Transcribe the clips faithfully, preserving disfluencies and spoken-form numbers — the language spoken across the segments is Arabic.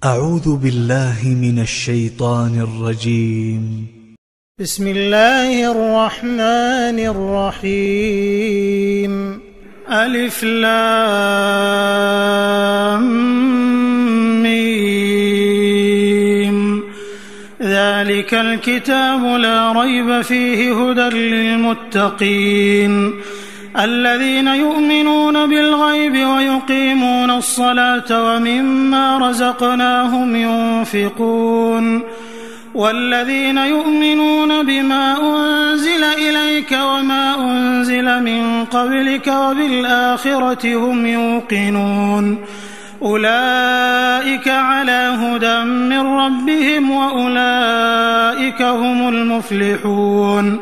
أعوذ بالله من الشيطان الرجيم. بسم الله الرحمن الرحيم. ألف لام ميم. ذلك الكتاب لا ريب فيه هدى للمتقين الذين يؤمنون بالغيب ويقيمون الصلاة ومما رزقناهم ينفقون والذين يؤمنون بما أنزل إليك وما أنزل من قبلك وبالآخرة هم يوقنون أولئك على هدى من ربهم وأولئك هم المفلحون.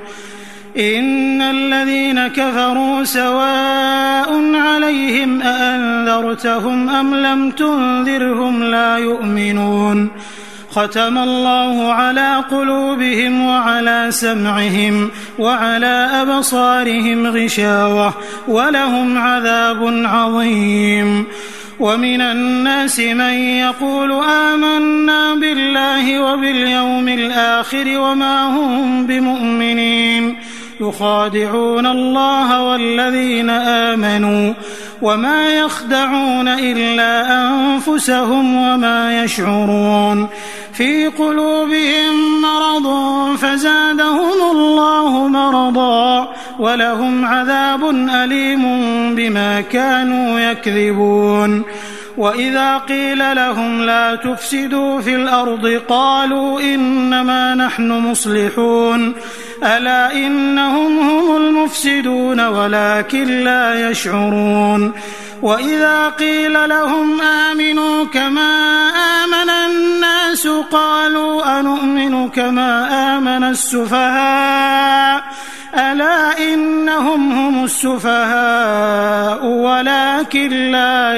إن الذين كفروا سواء عليهم أأنذرتهم أم لم تنذرهم لا يؤمنون. ختم الله على قلوبهم وعلى سمعهم وعلى أبصارهم غشاوة ولهم عذاب عظيم. ومن الناس من يقول آمنا بالله وباليوم الآخر وما هم بمؤمنين يخادعون الله والذين آمنوا وما يخدعون إلا أنفسهم وما يشعرون. في قلوبهم مرض فزادهم الله مرضا ولهم عذاب أليم بما كانوا يكذبون. وإذا قيل لهم لا تفسدوا في الأرض قالوا إنما نحن مصلحون ألا إنهم هم المفسدون ولكن لا يشعرون. وإذا قيل لهم آمنوا كما آمن الناس قالوا أنؤمن كما آمن السفهاء ألا إنهم هم السفهاء ولكن لا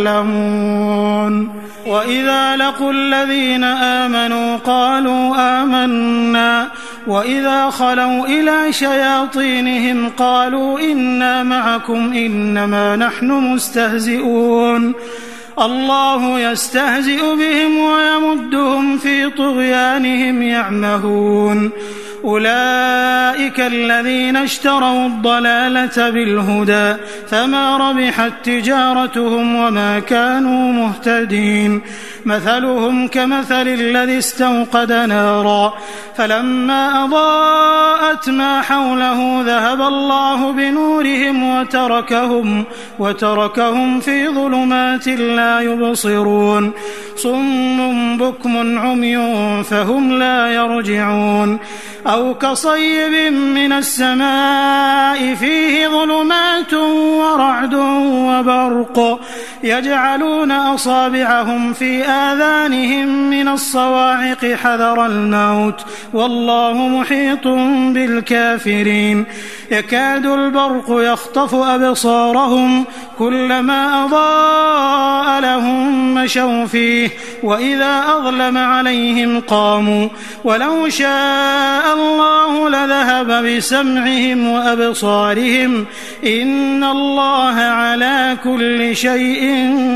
يعلمون. وإذا لقوا الذين آمنوا قالوا آمنا وإذا خلوا إلى شياطينهم قالوا إنا معكم إنما نحن مستهزئون. الله يستهزئ بهم ويمدهم في طغيانهم يعمهون. أولئك الذين اشتروا الضلالة بالهدى فما ربحت تجارتهم وما كانوا مهتدين. مثلهم كمثل الذي استوقد نارا فلما أضاءت ما حوله ذهب الله بنورهم وتركهم, وتركهم في ظلمات لا يبصرون. صم بكم عمي فهم لا يرجعون. أو كصيب من السماء فيه ظلمات ورعد وبرق يجعلون أصابعهم في آذانهم من الصواعق حذر الموت والله محيط بالكافرين. يكاد البرق يخطف أبصارهم كلما أضاء لهم مشوا فيه وإذا أظلم عليهم قاموا ولو شاء الله لذهب بسمعهم وأبصارهم إن الله على كل شيء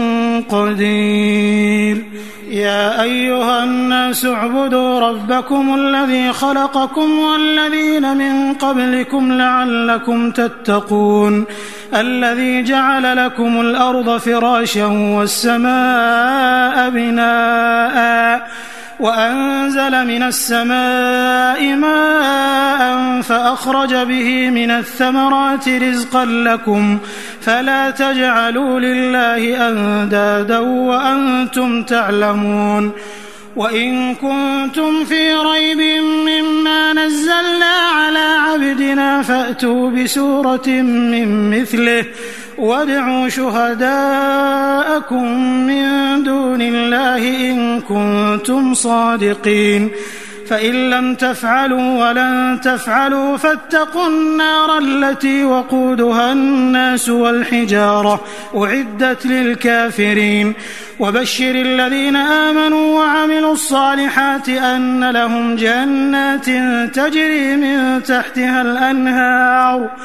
قدير. يا أيها الناس اعبدوا ربكم الذي خلقكم والذين من قبلكم لعلكم تتقون الذي جعل لكم الأرض فراشا والسماء بناء وأنزل من السماء ماء فأخرج به من الثمرات رزقا لكم فلا تجعلوا لله أندادا وأنتم تعلمون. وإن كنتم في ريب مما نزلنا على عبدنا فأتوا بسورة من مثله وادعوا شهداءكم من دون الله إن كنتم صادقين. فإن لم تفعلوا ولن تفعلوا فاتقوا النار التي وقودها الناس والحجارة أعدت للكافرين. وبشر الذين آمنوا وعملوا الصالحات أن لهم جنات تجري من تحتها الأنهار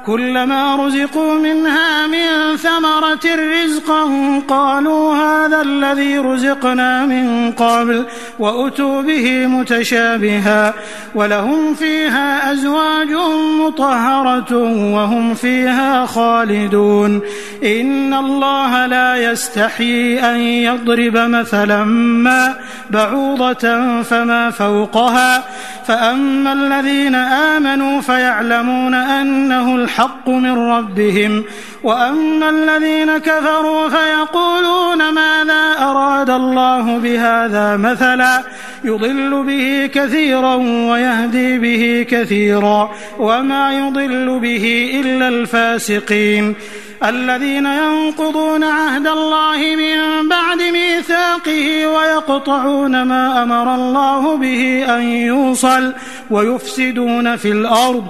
كلما رزقوا منها من ثمرة رزقا قالوا هذا الذي رزقنا من قبل وأتوا به متشابها ولهم فيها أزواج مطهرة وهم فيها خالدون إن الله لا يستحيي أن يضرب مثلا ما بعوضة فما فوقها فأما الذين آمنوا فيعلمون أنه الحق من ربهم وأما الذين كفروا فيقولون ماذا أراد الله بهذا مثلا يضل به كثيرا ويهدي به كثيرا وما يضل به إلا الفاسقين الذين ينقضون عهد الله من بعد ميثاقه ويقطعون ما أمر الله به أن يوصل ويفسدون في الأرض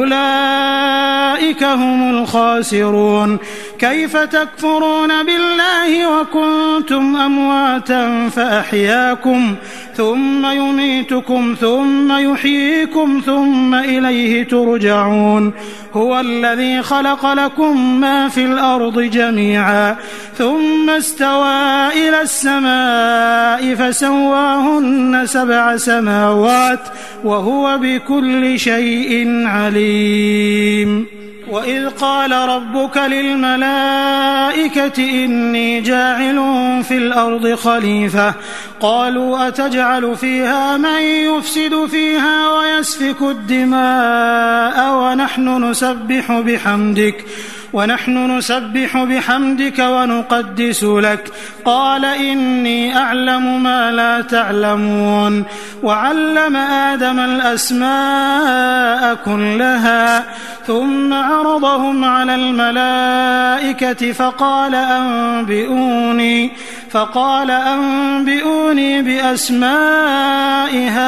أولئك هم الخاسرون كيف تكفرون بالله وكنتم أمواتا فأحياكم ثم يميتكم ثم يحييكم ثم إليه ترجعون هو الذي خلق لكم ما في الأرض جميعا ثم استوى إلى السماء فسواهن سبع سماوات وهو بكل شيء عليم وإذ قال ربك للملائكة إني جاعل في الأرض خليفة قالوا أتجعل فيها من يفسد فيها ويسفك الدماء ونحن نسبح بحمدك ونحن نسبح بحمدك ونقدس لك قال إني أعلم ما لا تعلمون وعلم آدم الأسماء كلها ثم عرضهم على الملائكة فقال أنبئوني فقال أنبئوني بأسماء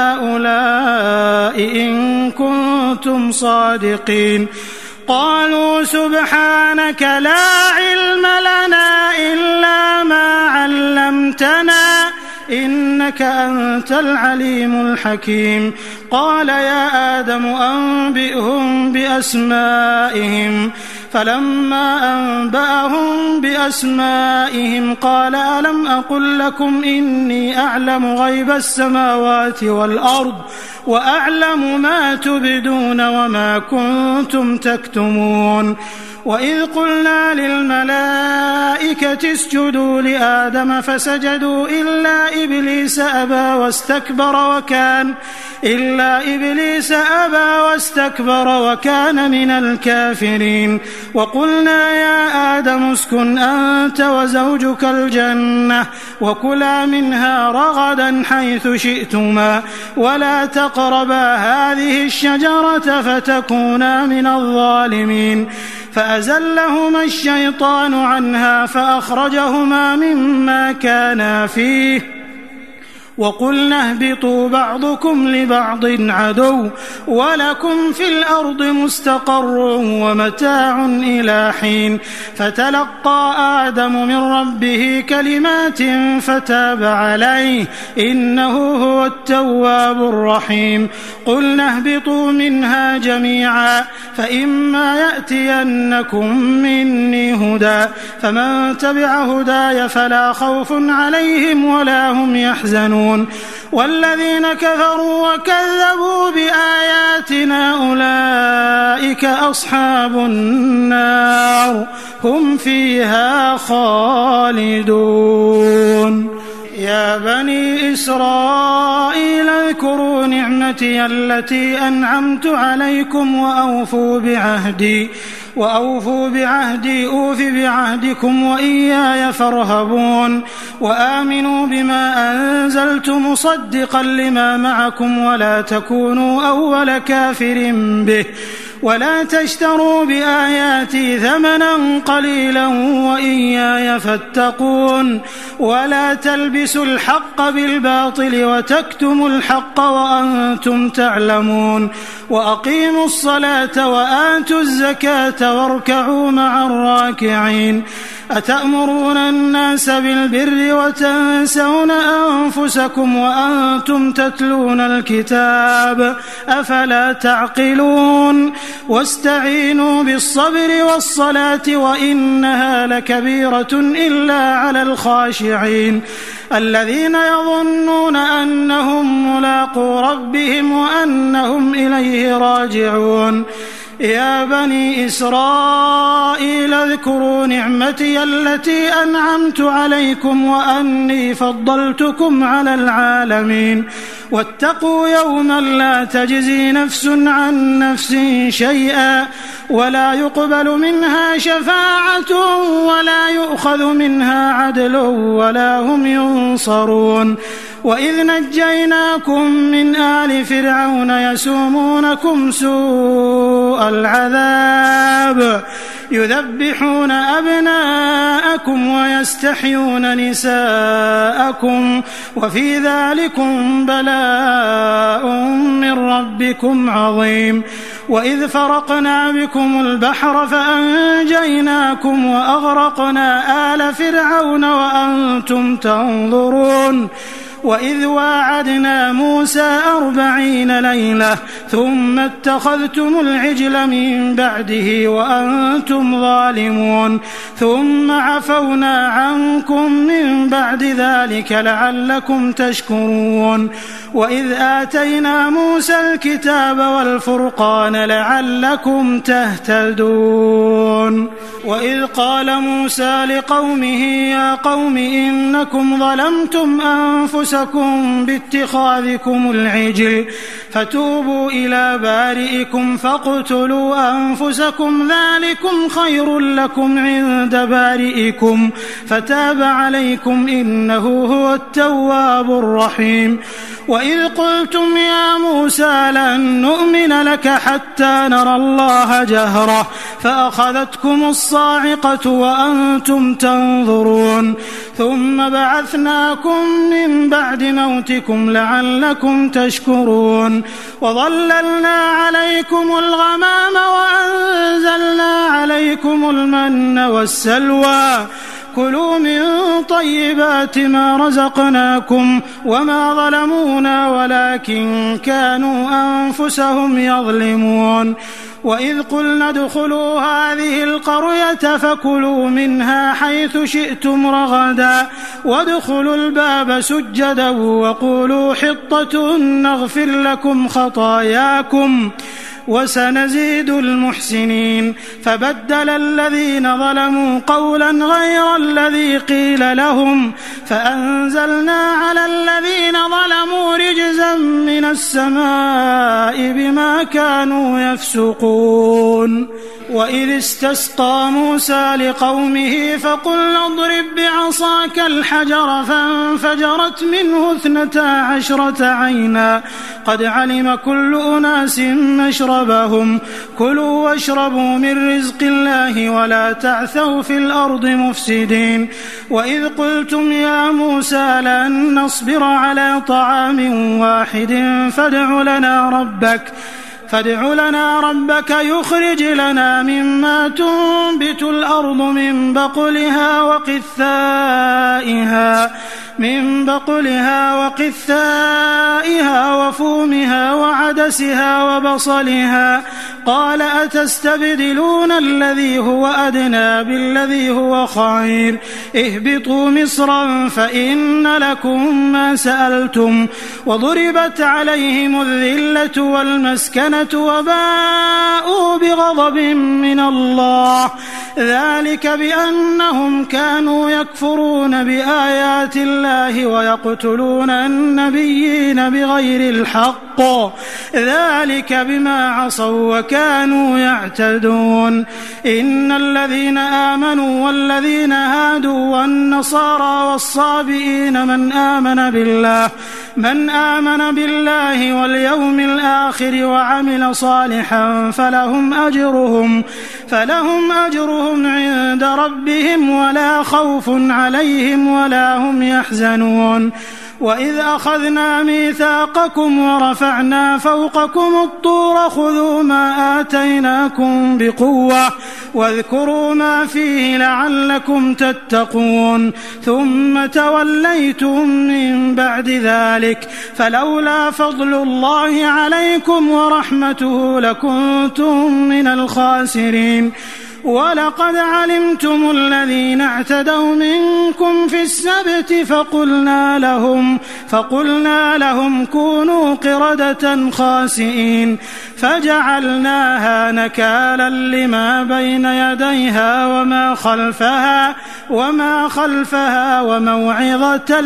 هؤلاء إن كنتم صادقين قالوا سبحانك لا علم لنا إلا ما علمتنا إنك أنت العليم الحكيم قال يا آدم أنبئهم بأسمائهم فلما أنبأهم بأسمائهم قال ألم أقل لكم إني أعلم غيب السماوات والأرض وأعلم ما تبدون وما كنتم تكتمون وإذ قلنا للملائكة اسجدوا لآدم فسجدوا إلا إبليس أبى واستكبر وكان إلا إبليس أبى واستكبر وكان من الكافرين وقلنا يا آدم اسكن أنت وزوجك الجنة وكلا منها رغدا حيث شئتما ولا تقربا هذه الشجرة فتكونا من الظالمين فأزلهما الشيطان عنها فأخرجهما مما كانا فيه وقلنا اهبطوا بعضكم لبعض عدو ولكم في الأرض مستقر ومتاع إلى حين فتلقى آدم من ربه كلمات فتاب عليه إنه هو التواب الرحيم قلنا اهبطوا منها جميعا فإما يأتينكم مني هدى فمن تبع هداي فلا خوف عليهم ولا هم يحزنون والذين كفروا وكذبوا بآياتنا أولئك أصحاب النار هم فيها خالدون يا بني إسرائيل اذكروا نعمتي التي أنعمت عليكم وأوفوا بعهدي وأوفوا بعهدي أوف بعهدكم وإياي فارهبون وآمنوا بما أنزلت مصدقا لما معكم ولا تكونوا أول كافر به ولا تشتروا بآياتي ثمنا قليلا وإياي فاتقون ولا تلبسوا الحق بالباطل وتكتموا الحق وأنتم تعلمون وأقيموا الصلاة وآتوا الزكاة واركعوا مع الراكعين أتأمرون الناس بالبر وتنسون أنفسكم وأنتم تتلون الكتاب أفلا تعقلون واستعينوا بالصبر والصلاة وإنها لكبيرة إلا على الخاشعين الذين يظنون أنهم ملاقو ربهم وأنهم إليه راجعون يا بني إسرائيل اذكروا نعمتي التي أنعمت عليكم وأني فضلتكم على العالمين واتقوا يوما لا تجزي نفس عن نفس شيئا ولا يقبل منها شفاعة ولا يؤخذ منها عدل ولا هم ينصرون وإذ نجيناكم من آل فرعون يسومونكم سوء العذاب يذبحون أبناءكم ويستحيون نساءكم وفي ذلكم بلاء من ربكم عظيم وإذ فرقنا بكم البحر فأنجيناكم وأغرقنا آل فرعون وأنتم تنظرون وإذ واعدنا موسى أربعين ليلة ثم اتخذتم العجل من بعده وأنتم ظالمون ثم عفونا عنكم من بعد ذلك لعلكم تشكرون وإذ آتينا موسى الكتاب والفرقان لعلكم تهتدون وإذ قال موسى لقومه يا قوم إنكم ظلمتم أنفسكم باتخاذكم العجل فتوبوا إلى بارئكم فاقتلوا أنفسكم ذلكم خير لكم عند بارئكم فتاب عليكم إنه هو التواب الرحيم وإذ قلتم يا موسى لن نؤمن لك حتى نرى الله جهرة فأخذتكم الصاعقة وأنتم تنظرون ثم بعثناكم من بعد موتكم لعلكم تشكرون وظللنا عليكم الغمام وأنزلنا عليكم المن والسلوى كلوا من طيبات ما رزقناكم وما ظلمونا ولكن كانوا أنفسهم يظلمون وإذ قلنا ادخلوا هذه القرية فكلوا منها حيث شئتم رغدا وادخلوا الباب سجدا وقولوا حطة نغفر لكم خطاياكم وسنزيد المحسنين فبدل الذين ظلموا قولا غير الذي قيل لهم فأنزلنا على الذين ظلموا رجزا من السماء بما كانوا يفسقون وإذ استسقى موسى لقومه فقلنا اضرب بعصاك الحجر فانفجرت منه اثنتا عشرة عينا قد علم كل أناس مشربهم كلوا واشربوا من رزق الله ولا تعثوا في الأرض مفسدين وإذ قلتم يا موسى لن نصبر على طعام واحد فادع لنا ربك فادع لنا ربك يخرج لنا مما تنبت الأرض من بقلها وقثائها من بقلها وقثائها وفومها وعدسها وبصلها قال أتستبدلون الذي هو أدنى بالذي هو خير اهبطوا مصرا فإن لكم ما سألتم وضربت عليهم الذلة والمسكنة وباءوا بغضب من الله ذلك بأنهم كانوا يكفرون بآيات الله ويقتلون النبيين بغير الحق ذلك بما عصوا وكانوا يعتدون إن الذين آمنوا والذين هادوا والنصارى والصابئين من آمن بالله من آمن بالله واليوم الآخر وعمل صالحا فلهم أجرهم فلهم أجرهم عند ربهم ولا خوف عليهم ولا هم يحزنون وإذ أخذنا ميثاقكم ورفعنا فوقكم الطور خذوا ما آتيناكم بقوة واذكروا ما فيه لعلكم تتقون ثم توليتم من بعد ذلك فلولا فضل الله عليكم ورحمته لكنتم من الخاسرين ولقد علمتم الذين اعتدوا منكم في السبت فقلنا لهم, فقلنا لهم كونوا قردة خاسئين فجعلناها نكالا لما بين يديها وما خلفها, وما خلفها وموعظة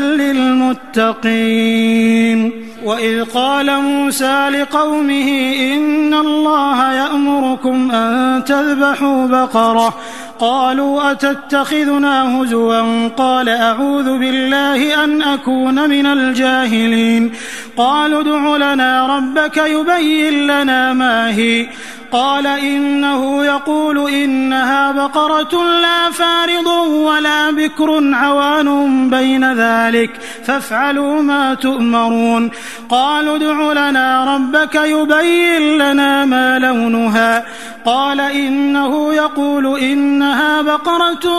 للمتقين. وإذ قال موسى لقومه إن الله يأمركم أن تذبحوا بقرة قالوا أتتخذنا هزوا قال أعوذ بالله أن أكون من الجاهلين قالوا ادع لنا ربك يبين لنا ما هي قال إنه يقول إنها بقرة لا فارض ولا بكر عوان بين ذلك فافعلوا ما تؤمرون قالوا ادع لنا ربك يبين لنا ما لونها قال إنه يقول إنها بقرة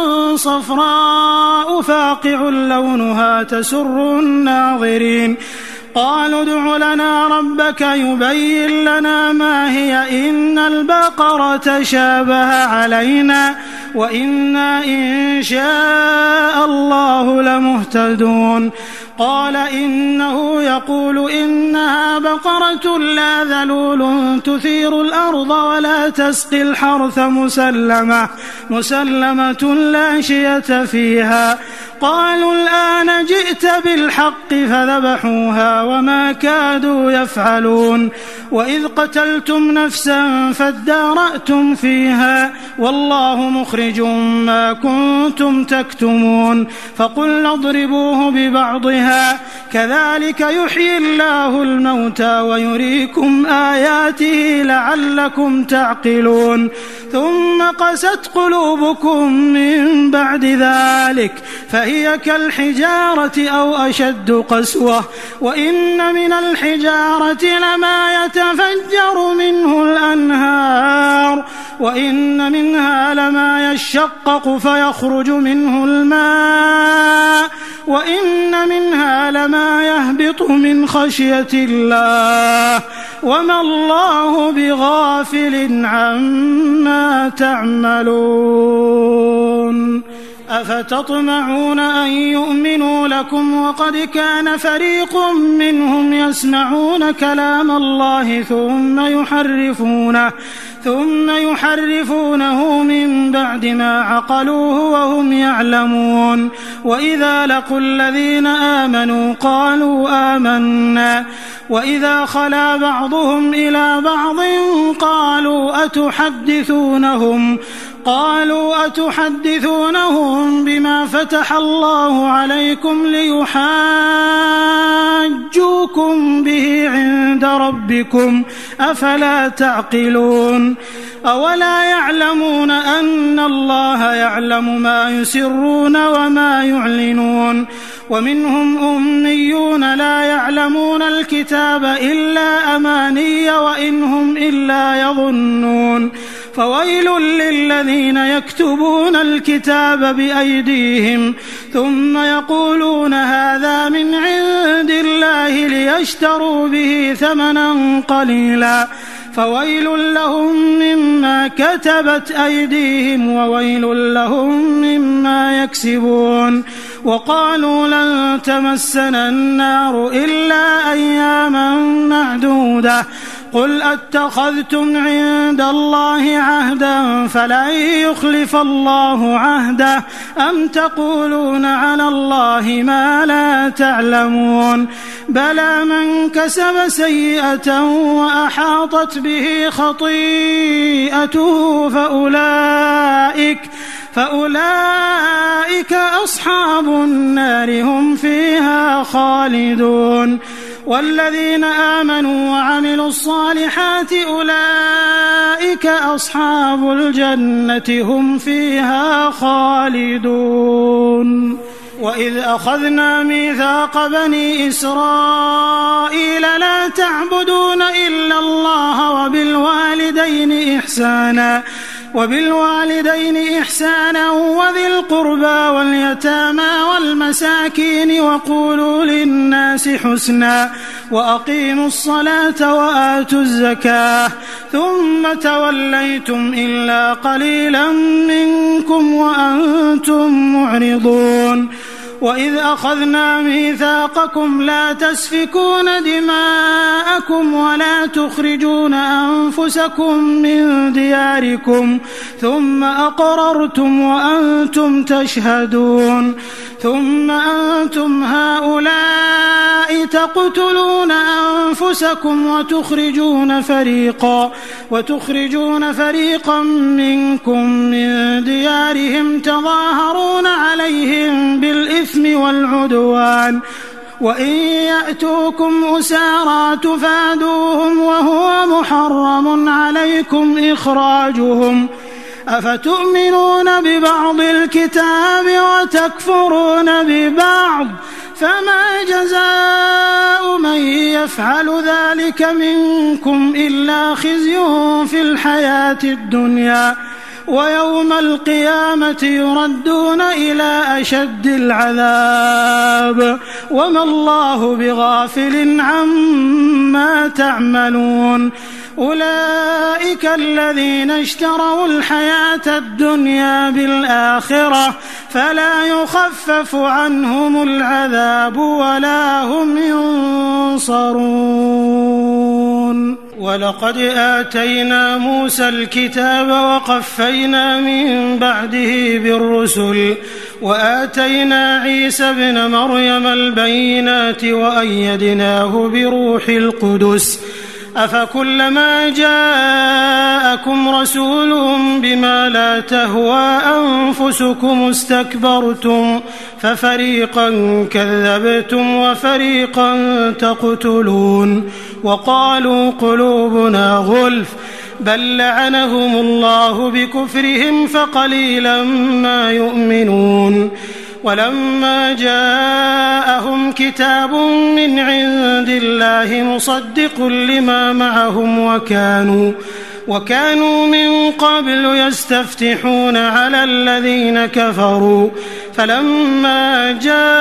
صفراء فاقع لونها تسر الناظرين قالوا ادع لنا ربك يبين لنا ما هي إن البقرة شابه علينا وإنا إن شاء الله لمهتدون قال إنه يقول إنها بقرة لا ذلول تثير الأرض ولا تسقي الحرث مسلمة, مسلمة لا شية فيها قالوا الآن جئت بالحق فذبحوها وما كادوا يفعلون وإذ قتلتم نفسا فادارأتم فيها والله مخرج ما كنتم تكتمون فقلنا اضربوه ببعضها كذلك يحيي الله الموتى ويريكم آياته لعلكم تعقلون ثم قست قلوبكم من بعد ذلك فهي كالحجارة أو أشد قسوة وإن من الحجارة لما يتفجر منه الأنهار وإن منها لما يشقق فيخرج منه الماء وإن منها لما يهبط من خشية الله وما الله بغافل عما تعملون أفتطمعون أن يؤمنوا لكم وقد كان فريق منهم يسمعون كلام الله ثم يحرفونه ثم يحرفونه من بعد ما عقلوه وهم يعلمون وإذا لقوا الذين آمنوا قالوا آمنا وإذا خلا بعضهم إلى بعض قالوا أتحدثونهم قالوا أتحدثونهم بما فتح الله عليكم ليحاجوكم به عند ربكم أفلا تعقلون أولا يعلمون أن الله يعلم ما يسرون وما يعلنون ومنهم أميون لا يعلمون الكتاب إلا أماني وإنهم إلا يظنون فويل للذين يكتبون الكتاب بأيديهم ثم يقولون هذا من عند الله ليشتروا به ثمنا قليلا فويل لهم مما كتبت أيديهم وويل لهم مما يكسبون وقالوا لن تمسنا النار إلا أياما معدودة قل أتخذتم عند الله عهدا فلن يخلف الله عهده أم تقولون على الله ما لا تعلمون بلى من كسب سيئة وأحاطت به خطيئته فأولئك فأولئك أصحاب النار هم فيها خالدون والذين آمنوا وعملوا الصالحات أولئك أصحاب الجنة هم فيها خالدون وإذ أخذنا ميثاق بني إسرائيل لا تعبدون إلا الله وبالوالدين إحسانا وبالوالدين إحسانا وذي القربى واليتامى والمساكين وقولوا للناس حسنا وأقيموا الصلاة وآتوا الزكاة ثم توليتم إلا قليلا منكم وأنتم معرضون وإذ أخذنا ميثاقكم لا تسفكون دماءكم ولا تخرجون أنفسكم من دياركم ثم أقررتم وأنتم تشهدون ثم أنتم هؤلاء تقتلون أنفسكم وتخرجون فريقا وتخرجون فريقا منكم من ديارهم تظاهرون عليهم بالإثم والعدوان وإن يأتوكم أسارى تفادوهم وهو محرم عليكم إخراجهم أفتؤمنون ببعض الكتاب وتكفرون ببعض فما جزاء من يفعل ذلك منكم إلا خزي في الحياة الدنيا ويوم القيامة يردون إلى أشد العذاب وما الله بغافل عما تعملون أولئك الذين اشتروا الحياة الدنيا بالآخرة فلا يخفف عنهم العذاب ولا هم ينصرون ولقد آتينا موسى الكتاب وقفينا من بعده بالرسل وآتينا عيسى ابن مريم البينات وأيدناه بروح القدس أفكلما جاءكم رسول بما لا تهوى أنفسكم استكبرتم ففريقا كذبتم وفريقا تقتلون وقالوا قلوبنا غلف بل لعنهم الله بكفرهم فقليلا ما يؤمنون ولما جاءهم كتاب من عند الله مصدق لما معهم وكانوا وكانوا من قبل يستفتحون على الذين كفروا فلما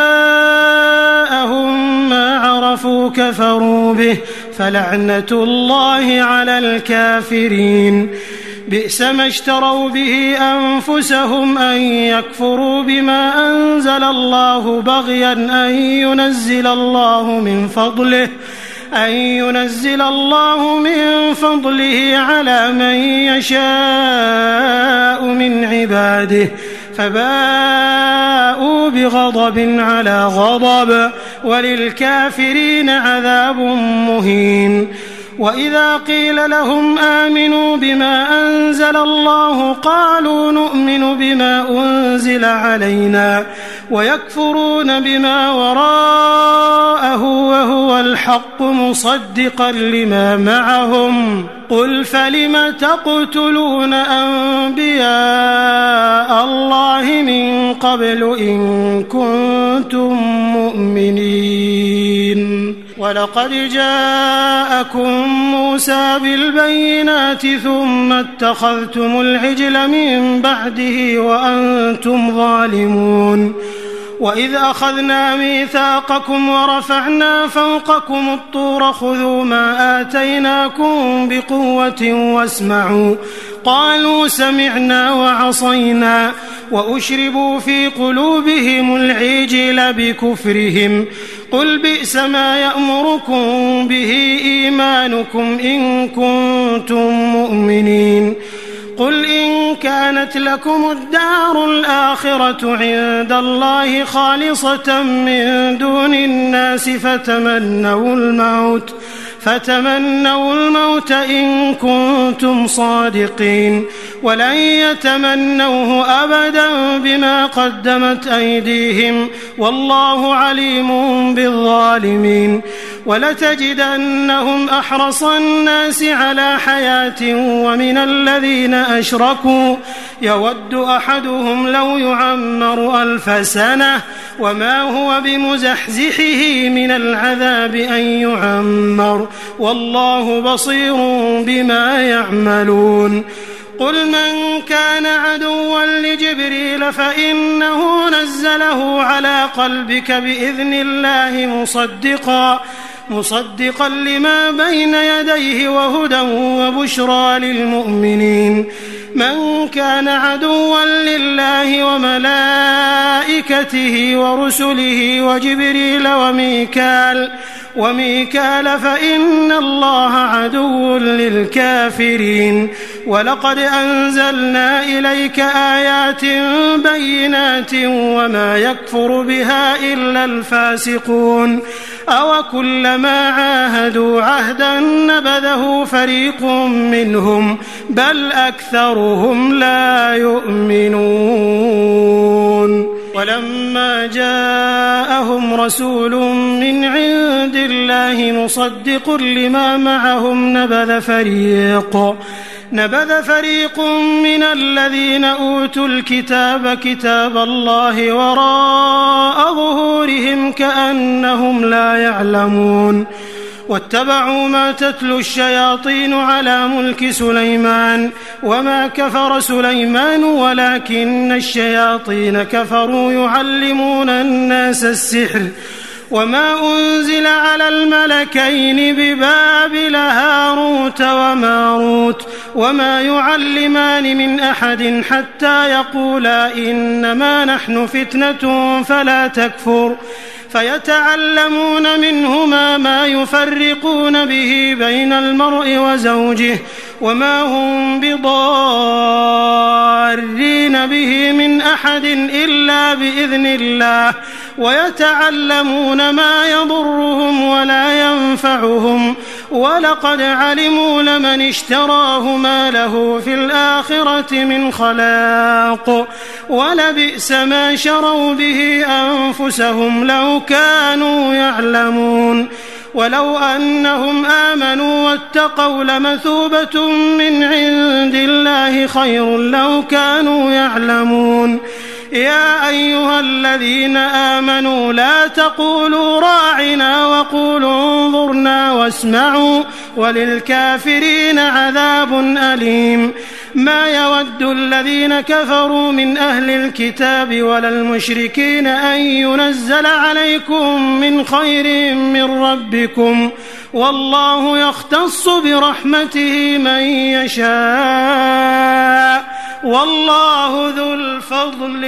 جاءهم ما عرفوا كفروا به فلعنة الله على الكافرين بئس ما اشتروا به أنفسهم أن يكفروا بما أنزل الله بغيا أن ينزل الله من فضله أن ينزل الله من فضله على من يشاء من عباده فباءوا بغضب على غضب وللكافرين عذاب مهين وإذا قيل لهم آمنوا بما أنزل الله قالوا نؤمن بما أنزل علينا ويكفرون بما وراءه وهو الحق مصدقا لما معهم قل فلم تقتلون أنبياء الله من قبل إن كنتم مؤمنين ولقد جاءكم موسى بالبينات ثم اتخذتم العجل من بعده وأنتم ظالمون وإذ أخذنا ميثاقكم ورفعنا فوقكم الطور خذوا ما آتيناكم بقوة واسمعوا قالوا سمعنا وعصينا وأشربوا في قلوبهم العجل بكفرهم قل بئس ما يأمركم به إيمانكم إن كنتم مؤمنين قل إن كانت لكم الدار الآخرة عند الله خالصة من دون الناس فتمنوا الموت فتمنوا الموت إن كنتم صادقين ولن يتمنوه أبدا بما قدمت أيديهم والله عليم بالظالمين ولتجدنهم أحرص الناس على حياة ومن الذين أشركوا يود أحدهم لو يعمر ألف سنة وما هو بمزحزحه من العذاب أن يعمر والله بصير بما يعملون. قل من كان عدوا لجبريل فإنه نزله على قلبك بإذن الله مصدقا مصدقا لما بين يديه وهدى وبشرى للمؤمنين. من كان عدوا لله وملائكته ورسله وجبريل وميكال وميكال فإن الله عدو للكافرين. ولقد أنزلنا إليك آيات بينات وما يكفر بها إلا الفاسقون. أو كلما عاهدوا عهدا نبذه فريق منهم بل أكثرهم لا يؤمنون. ولما جاءهم رسول من عند الله مصدق لما معهم نبذ فريق نبذ فريق من الذين أوتوا الكتاب كتاب الله وراء ظهورهم كأنهم لا يعلمون. واتبعوا ما تتلو الشياطين على ملك سليمان وما كفر سليمان ولكن الشياطين كفروا يعلمون الناس السحر وما أنزل على الملكين ببابل هاروت وماروت وما يعلمان من أحد حتى يقولا إنما نحن فتنة فلا تكفر فيتعلمون منهما ما يفرقون به بين المرء وزوجه وما هم بضارين به من أحد إلا بإذن الله ويتعلمون ما يضرهم ولا ينفعهم ولقد علموا لمن اشتراه ما له في الآخرة من خلاق ولبئس ما شروا به أنفسهم لو كانوا يعلمون. ولو أنهم آمنوا واتقوا لمثوبة من عند الله خير لو كانوا يعلمون. يا أيها الذين آمنوا لا تقولوا راعنا وقولوا انظرنا واسمعوا وللكافرين عذاب أليم. ما يود الذين كفروا من أهل الكتاب ولا المشركين أن ينزل عليكم من خير من ربكم والله يختص برحمته من يشاء والله ذو الفضل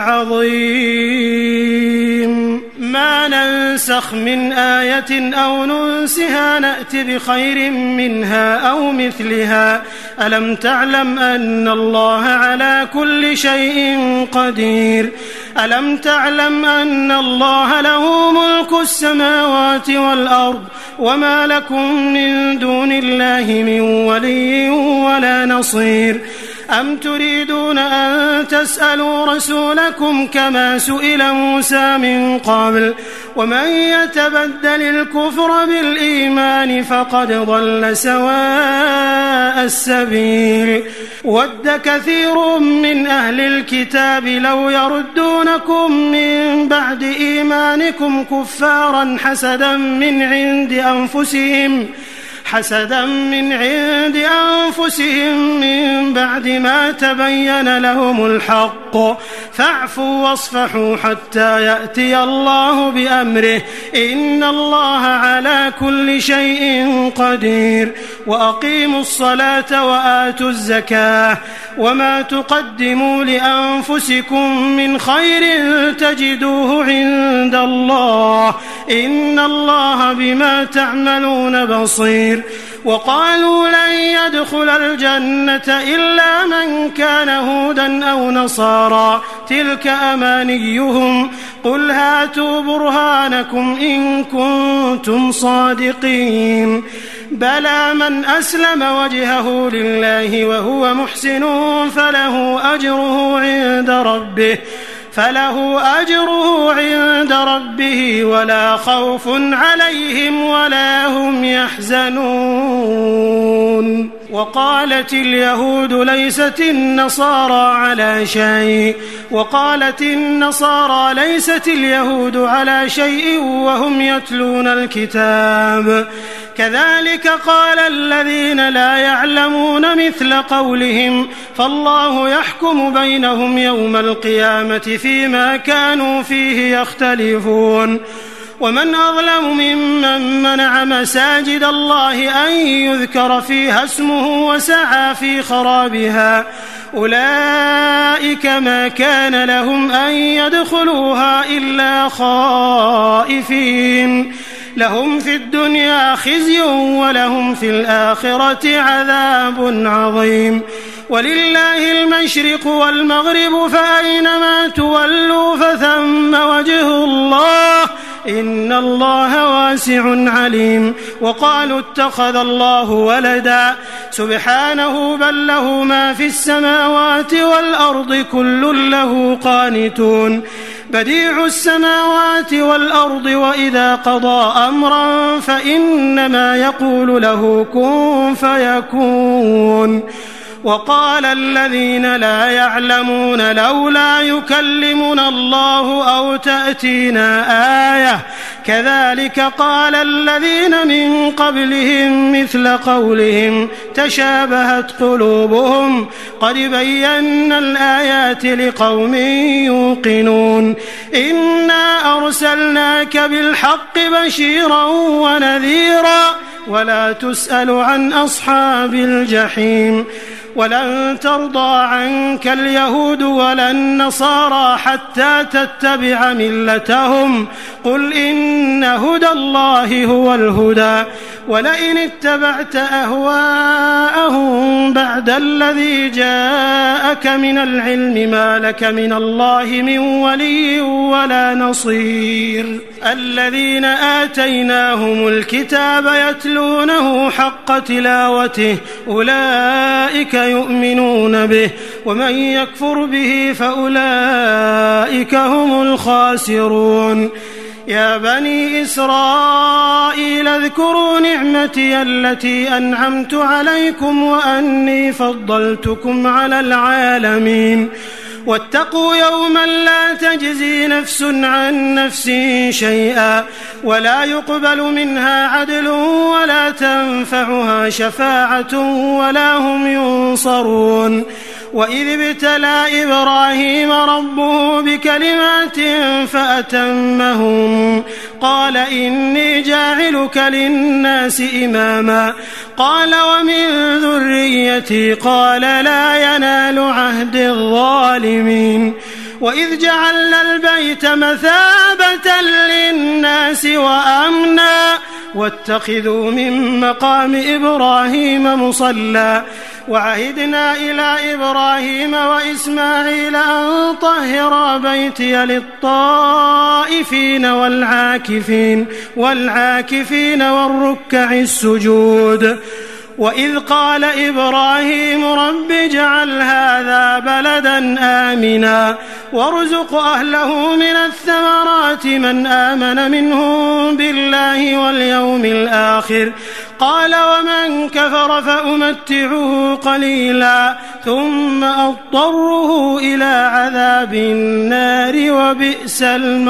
العظيم. ما ننسخ من آية أو ننسها نأت بخير منها أو مثلها. ألم تعلم أن الله على كل شيء قدير. ألم تعلم أن الله له ملك السماوات والأرض وما لكم من دون الله من ولي ولا نصير. أم تريدون أن تسألوا رسولكم كما سئل موسى من قبل ومن يتبدل الكفر بالإيمان فقد ضل سواء السبيل. ود كثير من أهل الكتاب لو يردونكم من بعد إيمانكم كفارا حسدا من عند أنفسهم حسدا من عند أنفسهم من بعد ما تبين لهم الحق فاعفوا واصفحوا حتى يأتي الله بأمره إن الله على كل شيء قدير. وأقيموا الصلاة وآتوا الزكاة وما تقدموا لأنفسكم من خير تجدوه عند الله إن الله بما تعملون بصير. وقالوا لن يدخل الجنة إلا من كان هودا أو نصارى تلك أمانيهم قل هاتوا برهانكم إن كنتم صادقين. بلى من أسلم وجهه لله وهو محسن فله أجره عند ربه فله أجره عند ربه ولا خوف عليهم ولا هم يحزنون. وقالت اليهود ليست النصارى على شيء وقالت النصارى ليست اليهود على شيء وهم يتلون الكتاب كذلك قال الذين لا يعلمون مثل قولهم فالله يحكم بينهم يوم القيامة فيما كانوا فيه يختلفون. ومن أظلم ممن منع مساجد الله أن يذكر فيها اسمه وسعى في خرابها أولئك ما كان لهم أن يدخلوها إلا خائفين لهم في الدنيا خزي ولهم في الآخرة عذاب عظيم. ولله المشرق والمغرب فأينما تولوا فثم وجه الله إن الله واسع عليم. وقالوا اتخذ الله ولدا سبحانه بل له ما في السماوات والأرض كل له قانتون بديع السماوات والأرض وإذا قضى أمرا فإنما يقول له كن فيكون. وقال الذين لا يعلمون لولا يكلمنا الله أو تأتينا آية كذلك قال الذين من قبلهم مثل قولهم تشابهت قلوبهم قد بينا الآيات لقوم يوقنون. إنا أرسلناك بالحق بشيرا ونذيرا ولا تسأل عن أصحاب الجحيم. ولن ترضى عنك اليهود ولا النصارى حتى تتبع ملتهم قل إن هدى الله هو الهدى ولئن اتبعت أهواءهم بعد الذي جاءك من العلم ما لك من الله من ولي ولا نصير. الذين آتيناهم الكتاب يتلونه حق تلاوته أولئك يؤمنون به ومن يكفر به فأولئك هم الخاسرون. يا بني إسرائيل اذكروا نعمتي التي أنعمت عليكم وأني فضلتكم على العالمين واتقوا يوما لا تجزي نفس عن نفس شيئا ولا يقبل منها عدل ولا تنفعها شفاعة ولا هم ينصرون. وإذ ابتلى إبراهيم ربه بكلمات فأتمهم قال إني جاعلك للناس إماما قال ومن ذريتي قال لا ينال عهد الظالمين. وإذ جعلنا البيت مثابة للناس وأمنا واتخذوا من مقام إبراهيم مصلى وعهدنا إلى إبراهيم وإسماعيل أن طهرا بيتي للطائفين والعاكفين والعاكفين والركع السجود. وإذ قال إبراهيم رب اجعل هذا بلدا آمنا وارزق أهله من الثمرات من آمن منهم بالله واليوم الآخر قال ومن كفر فأمتعه قليلا ثم أضطره إلى عذاب النار وبئس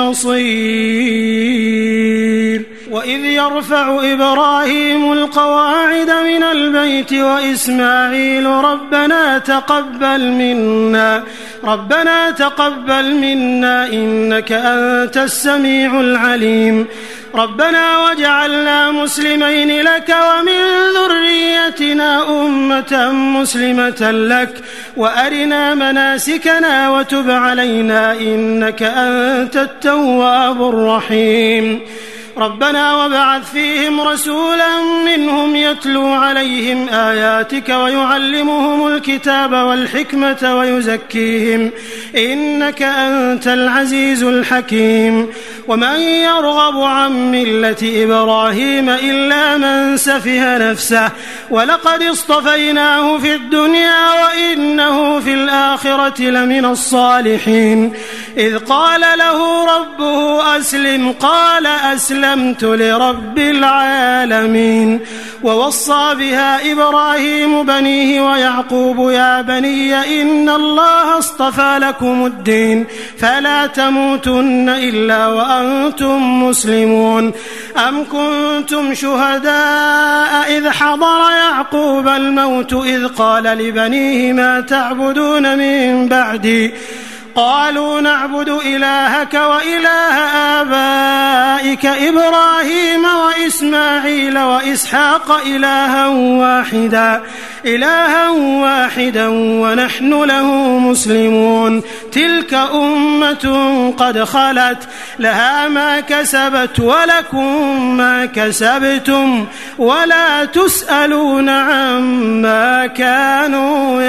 المصير. وإذ يرفع إبراهيم القواعد من البيت وإسماعيل ربنا تقبل منا ربنا تقبل منا إنك أنت السميع العليم ربنا واجعلنا مسلمين لك ومن ذريتنا أمة مسلمة لك وأرنا مناسكنا وتب علينا إنك أنت التواب الرحيم. ربنا وابعث فيهم رسولا منهم يتلو عليهم آياتك ويعلمهم الكتاب والحكمة ويزكيهم إنك أنت العزيز الحكيم ومن يرغب عن ملة إبراهيم إلا من سفه نفسه ولقد اصطفيناه في الدنيا وإنه في الآخرة لمن الصالحين إذ قال له ربه أسلم قال أسلمت لرب العالمين ووصى بها إبراهيم بنيه ويعقوب يا بني إن الله اصطفى لكم الدين فلا تموتن إلا وأنتم مسلمون أم كنتم شهداء إذ حضر يعقوب الموت إذ قال لبنيه ما تعبدون من بعدي قالوا نعبد إلهك وإله آبائك إبراهيم وإسماعيل وإسحاق إلها واحدا إلها واحدا ونحن له مسلمون تلك أمة قد خلت لها ما كسبت ولكم ما كسبتم ولا تسألون عما كانوا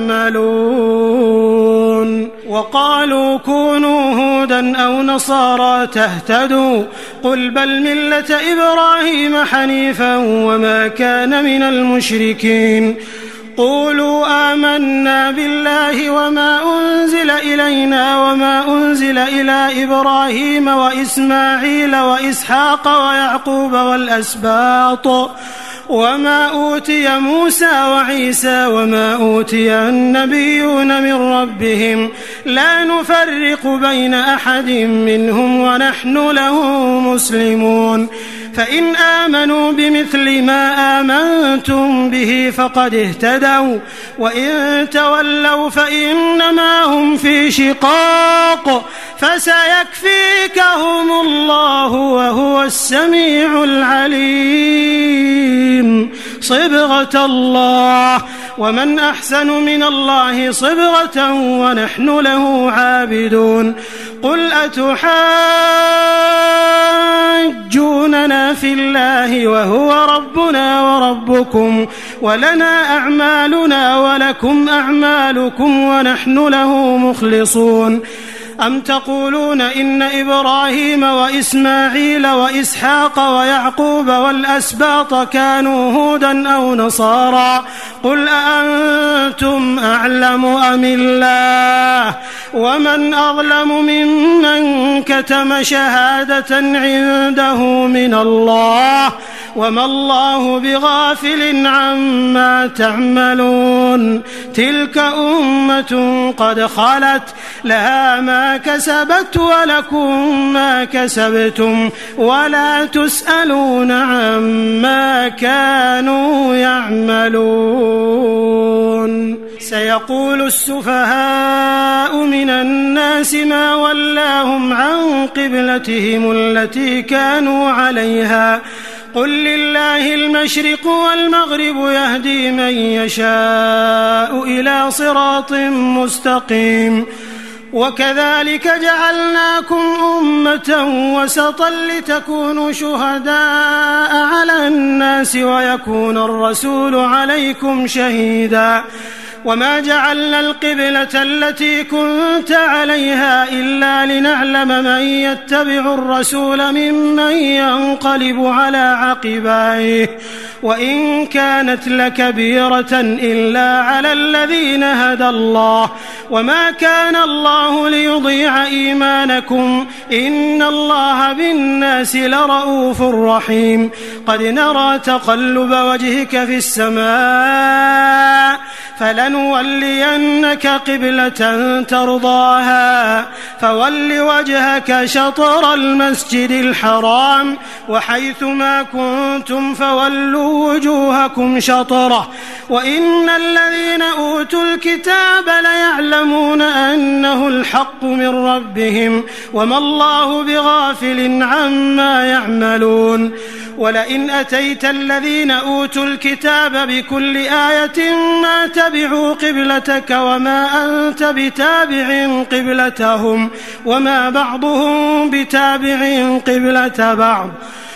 يعملون وقالوا كونوا هودا أو نصارى تهتدوا قل بل ملة إبراهيم حنيفا وما كان من المشركين قولوا آمنا بالله وما أنزل إلينا وما أنزل إلى إبراهيم وإسماعيل وإسحاق ويعقوب والأسباط وما أوتي موسى وعيسى وما أوتي النبيون من ربهم لا نفرق بين أحد منهم ونحن له مسلمون فإن آمنوا بمثل ما آمنتم به فقد اهتدوا وإن تولوا فإنما هم في شقاق فسيكفيكهم الله وهو السميع العليم صبغة الله ومن أحسن من الله صبغة ونحن له عابدون قل أتحاجوننا في الله وهو ربنا وربكم ولنا أعمالنا ولكم أعمالكم ونحن له مخلصون أم تقولون إن إبراهيم وإسماعيل وإسحاق ويعقوب والأسباط كانوا هودا أو نصارى قل أأنتم أعلم أم الله ومن أظلم ممن كتم شهادة عنده من الله وما الله بغافل عما تعملون تلك أمة قد خلت لها ما كسبت ولكم ما كسبتم ولا تسألون عما كانوا يعملون سيقول السفهاء من الناس ما ولاهم عن قبلتهم التي كانوا عليها قل لله المشرق والمغرب يهدي من يشاء إلى صراط مستقيم وكذلك جعلناكم أمة وسطا لتكونوا شهداء على الناس ويكون الرسول عليكم شهيدا وما جعلنا القبلة التي كنت عليها إلا لنعلم من يتبع الرسول ممن ينقلب على عقبيه وإن كانت لكبيرة إلا على الذين هدى الله وما كان الله ليضيع إيمانكم إن الله بالناس لرؤوف رحيم قد نرى تقلب وجهك في السماء فلنولينك قبلة ترضاها فول وجهك شطر المسجد الحرام وحيث ما كنتم فولوا وجوهكم شطره وإن الذين أوتوا الكتاب ليعلمون أنه الحق من ربهم وما الله بغافل عما يعملون ولئن أتيت الذين أوتوا الكتاب بكل آية ما تبعوا قبلتك وما أنت بتابع قبلتهم وما بعضهم بتابع قبلة بعض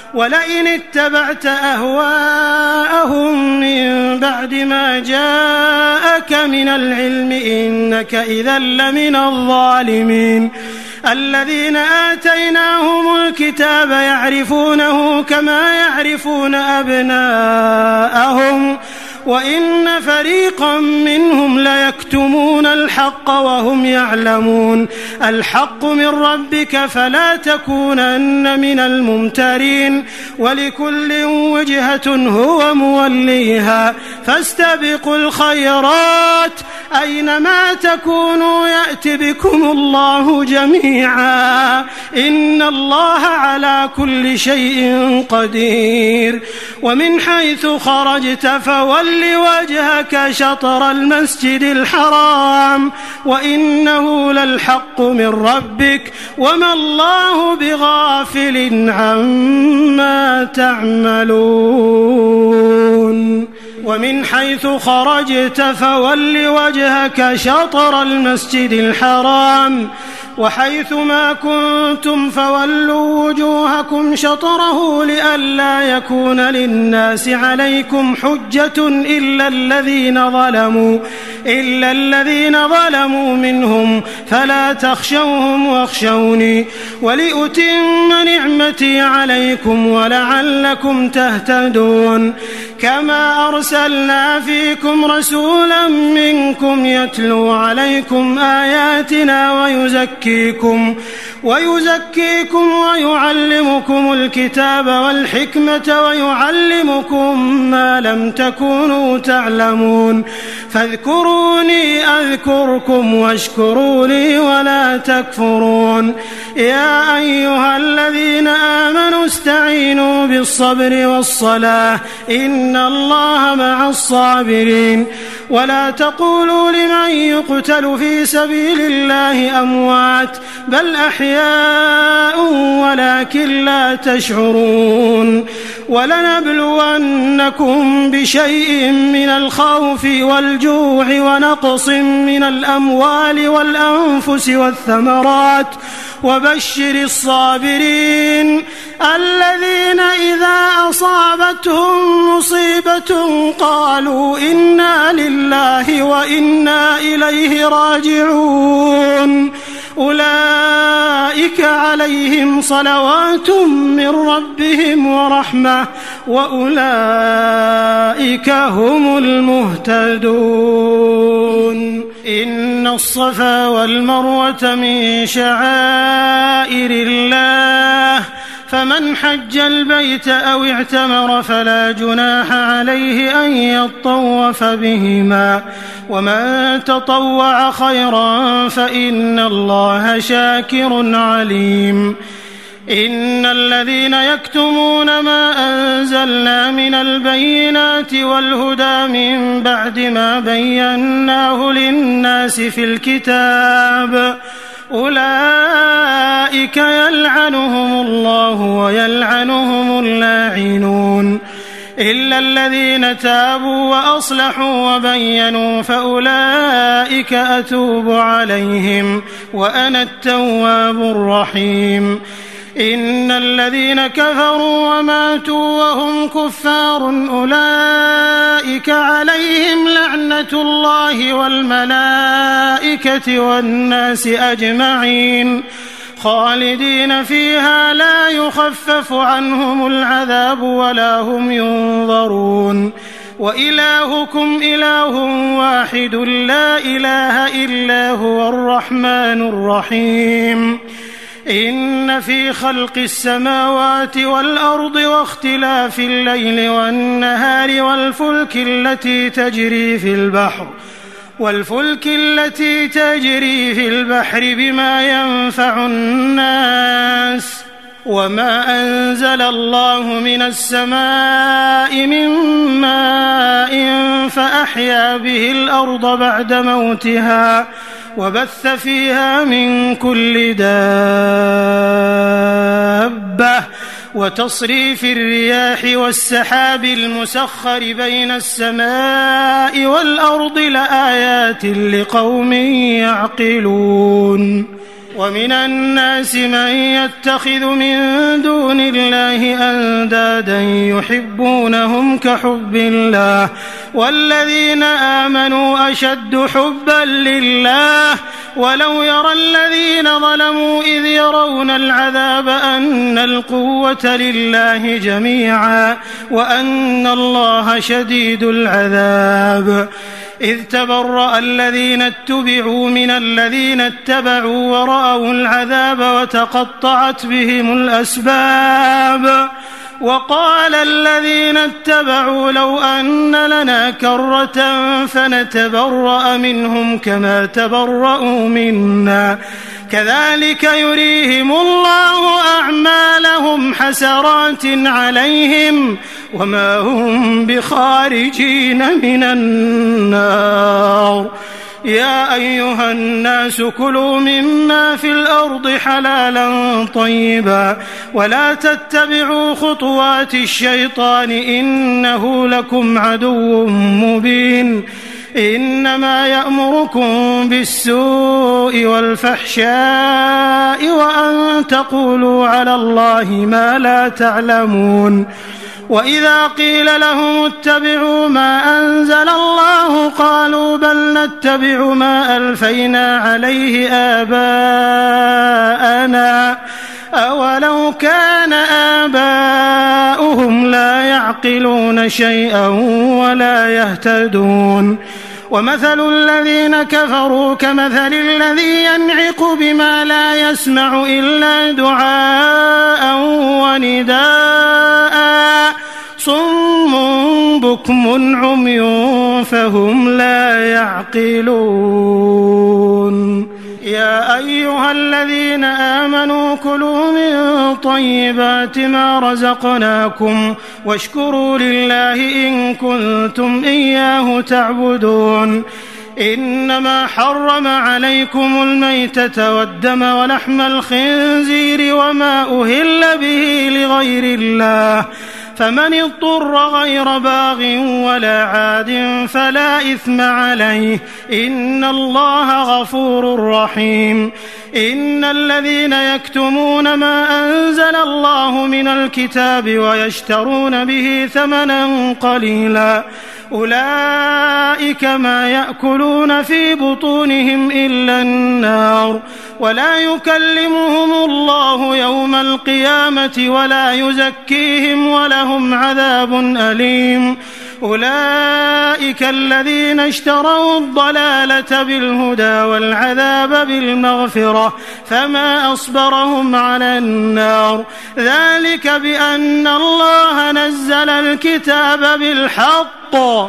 ولئن اتبعت أهواءهم من بعد ما جاءك من العلم إنك إذا لمن الظالمين. الذين آتيناهم الكتاب يعرفونه كما يعرفون أبناءهم وإن فريقا منهم ليكتمون الحق وهم يعلمون. الحق من ربك فلا تكونن من الممترين ولكل وجهة هو موليها فاستبقوا الخيرات أينما تكونوا يأت بكم الله جميعا إن الله على كل شيء قدير. ومن حيث خرجت فول وجهك شطر المسجد الحرام وإنه للحق من ربك وما الله بغافل عما تعملون. ومن حيث خرجت فول وجهك شطر المسجد الحرام وحيث ما كنتم فولوا وجوهكم شطره لئلا يكون للناس عليكم حجة إلا الذين ظلموا إلا الذين ظلموا منهم فلا تخشوهم واخشوني ولأتم نعمتي عليكم ولعلكم تهتدون. كما أرسلنا فيكم رسولا منكم يتلو عليكم آياتنا ويزكيكم ويزكيكم ويعلمكم الكتاب والحكمة ويعلمكم ما لم تكونوا تعلمون. فاذكروني أذكركم واشكروا لي ولا تكفرون. يا أيها الذين آمنوا استعينوا بالصبر والصلاة إن الله مع الصابرين. ولا تقولوا لمن يقتل في سبيل الله أموات بل أحياء ولكن لا تشعرون. ولنبلونكم بشيء من الخوف والجوع ونقص من الأموال والأنفس والثمرات وبشر الصابرين الذين إذا أصابتهم مصيبة قالوا إنا لله وإنا إليه راجعون. أولئك عليهم صلوات من ربهم ورحمة وأولئك هم المهتدون. إن الصفا والمروة من شعائر الله فمن حج البيت أو اعتمر فلا جناح عليه أن يطوف بهما ومن تطوع خيرا فإن الله شاكر عليم. إن الذين يكتمون ما أنزلنا من البينات والهدى من بعد ما بيناه للناس في الكتاب أولئك يلعنهم الله ويلعنهم اللاعنون إلا الذين تابوا وأصلحوا وبينوا فأولئك أتوب عليهم وأنا التواب الرحيم. إن الذين كفروا وماتوا وهم كفار أولئك عليهم لعنة الله والملائكة والناس أجمعين خالدين فيها لا يخفف عنهم العذاب ولا هم ينظرون. وإلهكم إله واحد لا إله إلا هو الرحمن الرحيم. إن في خلق السماوات والأرض واختلاف الليل والنهار والفلك التي تجري في البحر والفلك التي تجري في البحر بما ينفع الناس وما أنزل الله من السماء من ماء فأحيا به الأرض بعد موتها وبث فيها من كل دابة وتصريف الرياح والسحاب المسخر بين السماء والأرض لآيات لقوم يعقلون. ومن الناس من يتخذ من دون الله أندادا يحبونهم كحب الله والذين آمنوا أشد حبا لله ولو يرى الذين ظلموا إذ يرون العذاب أن القوة لله جميعا وأن الله شديد العذاب إذ تبرأ الذين اتبعوا من الذين اتبعوا ورأوا العذاب وتقطعت بهم الأسباب وقال الذين اتبعوا لو أن لنا كرة فنتبرأ منهم كما تبرأوا منا كذلك يريهم الله أعمالهم حسرات عليهم وما هم بخارجين من النار يا أيها الناس كلوا مما في الأرض حلالا طيبا ولا تتبعوا خطوات الشيطان إنه لكم عدو مبين إنما يأمركم بالسوء والفحشاء وأن تقولوا على الله ما لا تعلمون وإذا قيل لهم اتبعوا ما أنزل الله قالوا بل نتبع ما ألفينا عليه آباءنا أولو كان آباؤهم لا يعقلون شيئا ولا يهتدون ومثل الذين كفروا كمثل الذي ينعق بما لا يسمع إلا دعاء ونداء صم بكم عمي فهم لا يعقلون يا أيها الذين آمنوا كلوا من طيبات ما رزقناكم واشكروا لله إن كنتم إياه تعبدون إنما حرم عليكم الميتة والدم ولحم الخنزير وما أهل به لغير الله فمن اضطر غير باغ ولا عاد فلا إثم عليه إن الله غفور رحيم إن الذين يكتمون ما أنزل الله من الكتاب ويشترون به ثمنا قليلا أولئك ما يأكلون في بطونهم إلا النار ولا يكلمهم الله يوم القيامة ولا يزكيهم ولهم عذاب أليم أولئك الذين اشتروا الضلالة بالهدى والعذاب بالمغفرة فما أصبرهم على النار ذلك بأن الله نزل الكتاب بالحق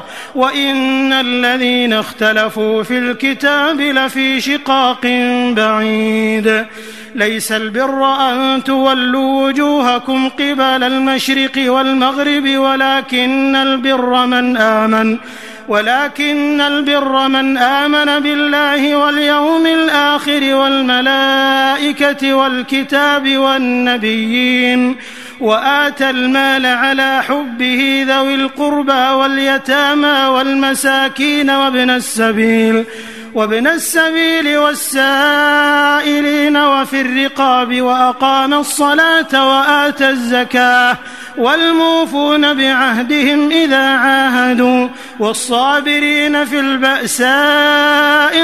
وإن الذين اختلفوا في الكتاب لفي شقاق بعيد ليس البر أن تولوا وجوهكم قبل المشرق والمغرب ولكن البر من آمن ولكن البر من آمن بالله واليوم الآخر والملائكة والكتاب والنبيين وآتى المال على حبه ذوي القربى واليتامى والمساكين وابن السبيل وابن السبيل والسائلين وفي الرقاب وأقام الصلاة وآتى الزكاة والموفون بعهدهم إذا عاهدوا والصابرين في البأساء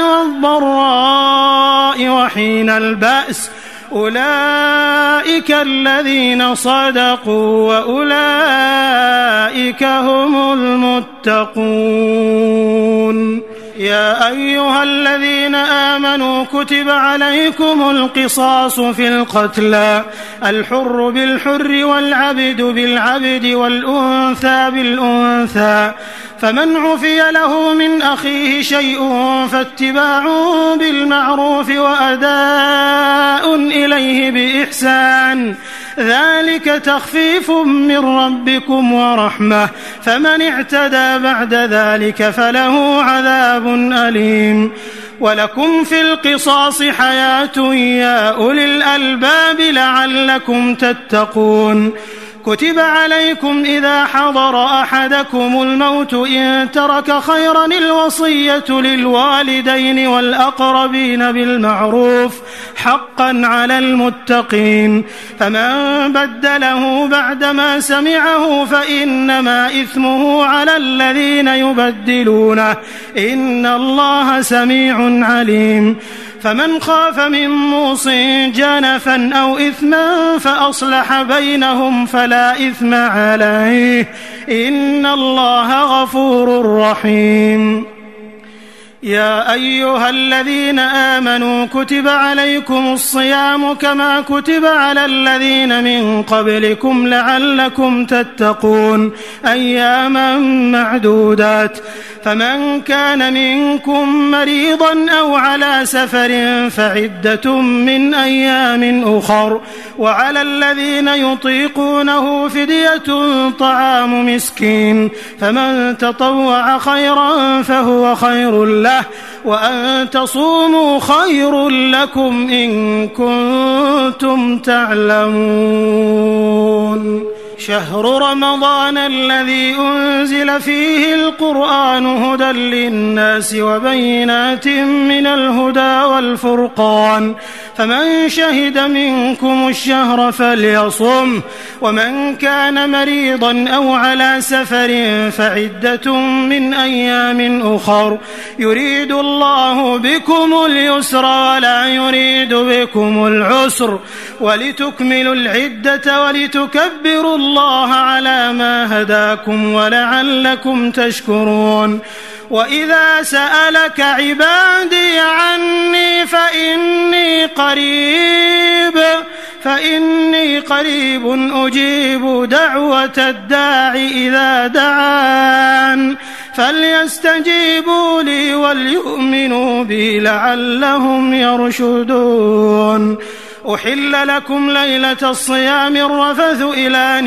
والضراء وحين البأس أولئك الذين صدقوا وأولئك هم المتقون يا أيها الذين آمنوا كتب عليكم القصاص في القتلى الحر بالحر والعبد بالعبد والأنثى بالأنثى فمن عفي له من أخيه شيء فاتباع بالمعروف وأداء إليه بإحسان ذلك تخفيف من ربكم ورحمة فمن اعتدى بعد ذلك فله عذاب أليم ولكم في القصاص حياة يا أولي الألباب لعلكم تتقون كتب عليكم إذا حضر أحدكم الموت إن ترك خيرا الوصية للوالدين والأقربين بالمعروف حقا على المتقين فمن بدله بعدما سمعه فإنما إثمه على الذين يبدلونه إن الله سميع عليم فمن خاف من موص جنفا أو إثما فأصلح بينهم فلا إثم عليه إن الله غفور رحيم يا أيها الذين آمنوا كتب عليكم الصيام كما كتب على الذين من قبلكم لعلكم تتقون أياما معدودات فمن كان منكم مريضا أو على سفر فعدة من أيام أخر وعلى الذين يطيقونه فدية طعام مسكين فمن تطوع خيرا فهو خير له وأن تصوموا خير لكم إن كنتم تعلمون شهر رمضان الذي أنزل فيه القرآن هدى للناس وبينات من الهدى والفرقان فمن شهد منكم الشهر فليصم ومن كان مريضا أو على سفر فعدة من أيام أخر يريد الله بكم اليسر ولا يريد بكم العسر ولتكملوا العدة ولتكبروا الله على ما هداكم ولعلكم تشكرون وإذا سألك عبادي عني فإني قريب فإني قريب أجيب دعوة الداع إذا دعان فليستجيبوا لي وليؤمنوا بي لعلهم يرشدون أحل لكم ليلة الصيام الرفث إلى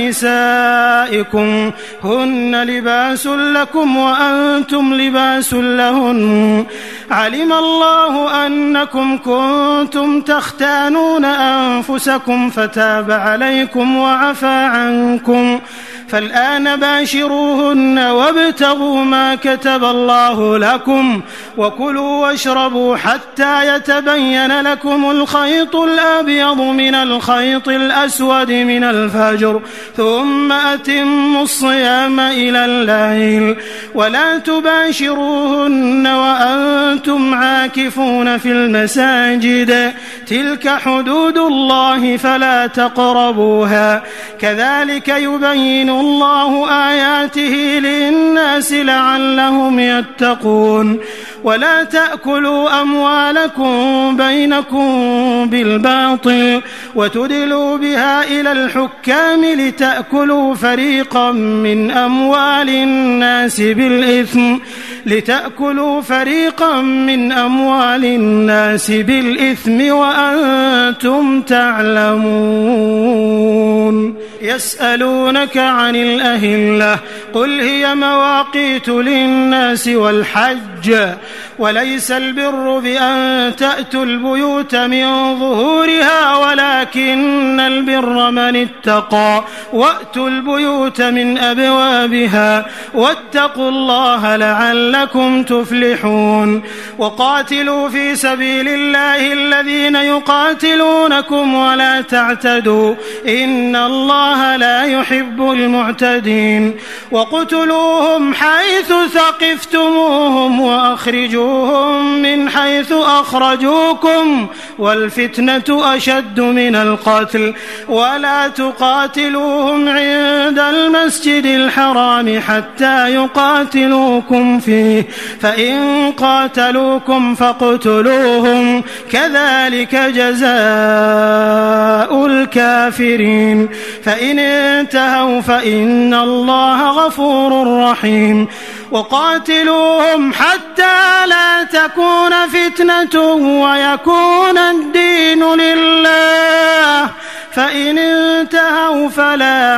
نسائكم هن لباس لكم وأنتم لباس لهن علم الله أنكم كنتم تختانون أنفسكم فتاب عليكم وعفى عنكم فالآن باشروهن وابتغوا ما كتب الله لكم وكلوا واشربوا حتى يتبين لكم الخيط الأبيض من الخيط الأسود من الفجر ثم أتموا الصيام إلى الليل ولا تباشروهن وأنتم عاكفون في المساجد تلك حدود الله فلا تقربوها كذلك يبين الله آياته للناس لعلهم يتقون ولا تأكلوا أموالكم بينكم بالباطل وتدلوا بها إلى الحكام لتأكلوا فريقا من أموال الناس بالإثم لتأكلوا فريقا من أموال الناس بالإثم وأنتم تعلمون يسألونك عن الأهلة قل هي مواقيت للناس والحج وليس البر بأن تأتوا البيوت من ظهورها ولكن البر من اتقى وأتوا البيوت من أبوابها واتقوا الله لعلكم تفلحون وقاتلوا في سبيل الله الذين يقاتلونكم ولا تعتدوا إن الله لا يحب المعتدين وقتلوهم حيث ثقفتموهم وأخرجوهم من حيث أخرجوكم والفتنة أشد من القتل ولا تقاتلوهم عند المسجد الحرام حتى يقاتلوكم فيه فإن قاتلوكم فاقتلوهم كذلك جزاء الكافرين فإن انتهوا فإن الله غفور رحيم وقاتلوهم حتى لا تكون فتنة ويكون الدين لله فإن انتهوا فلا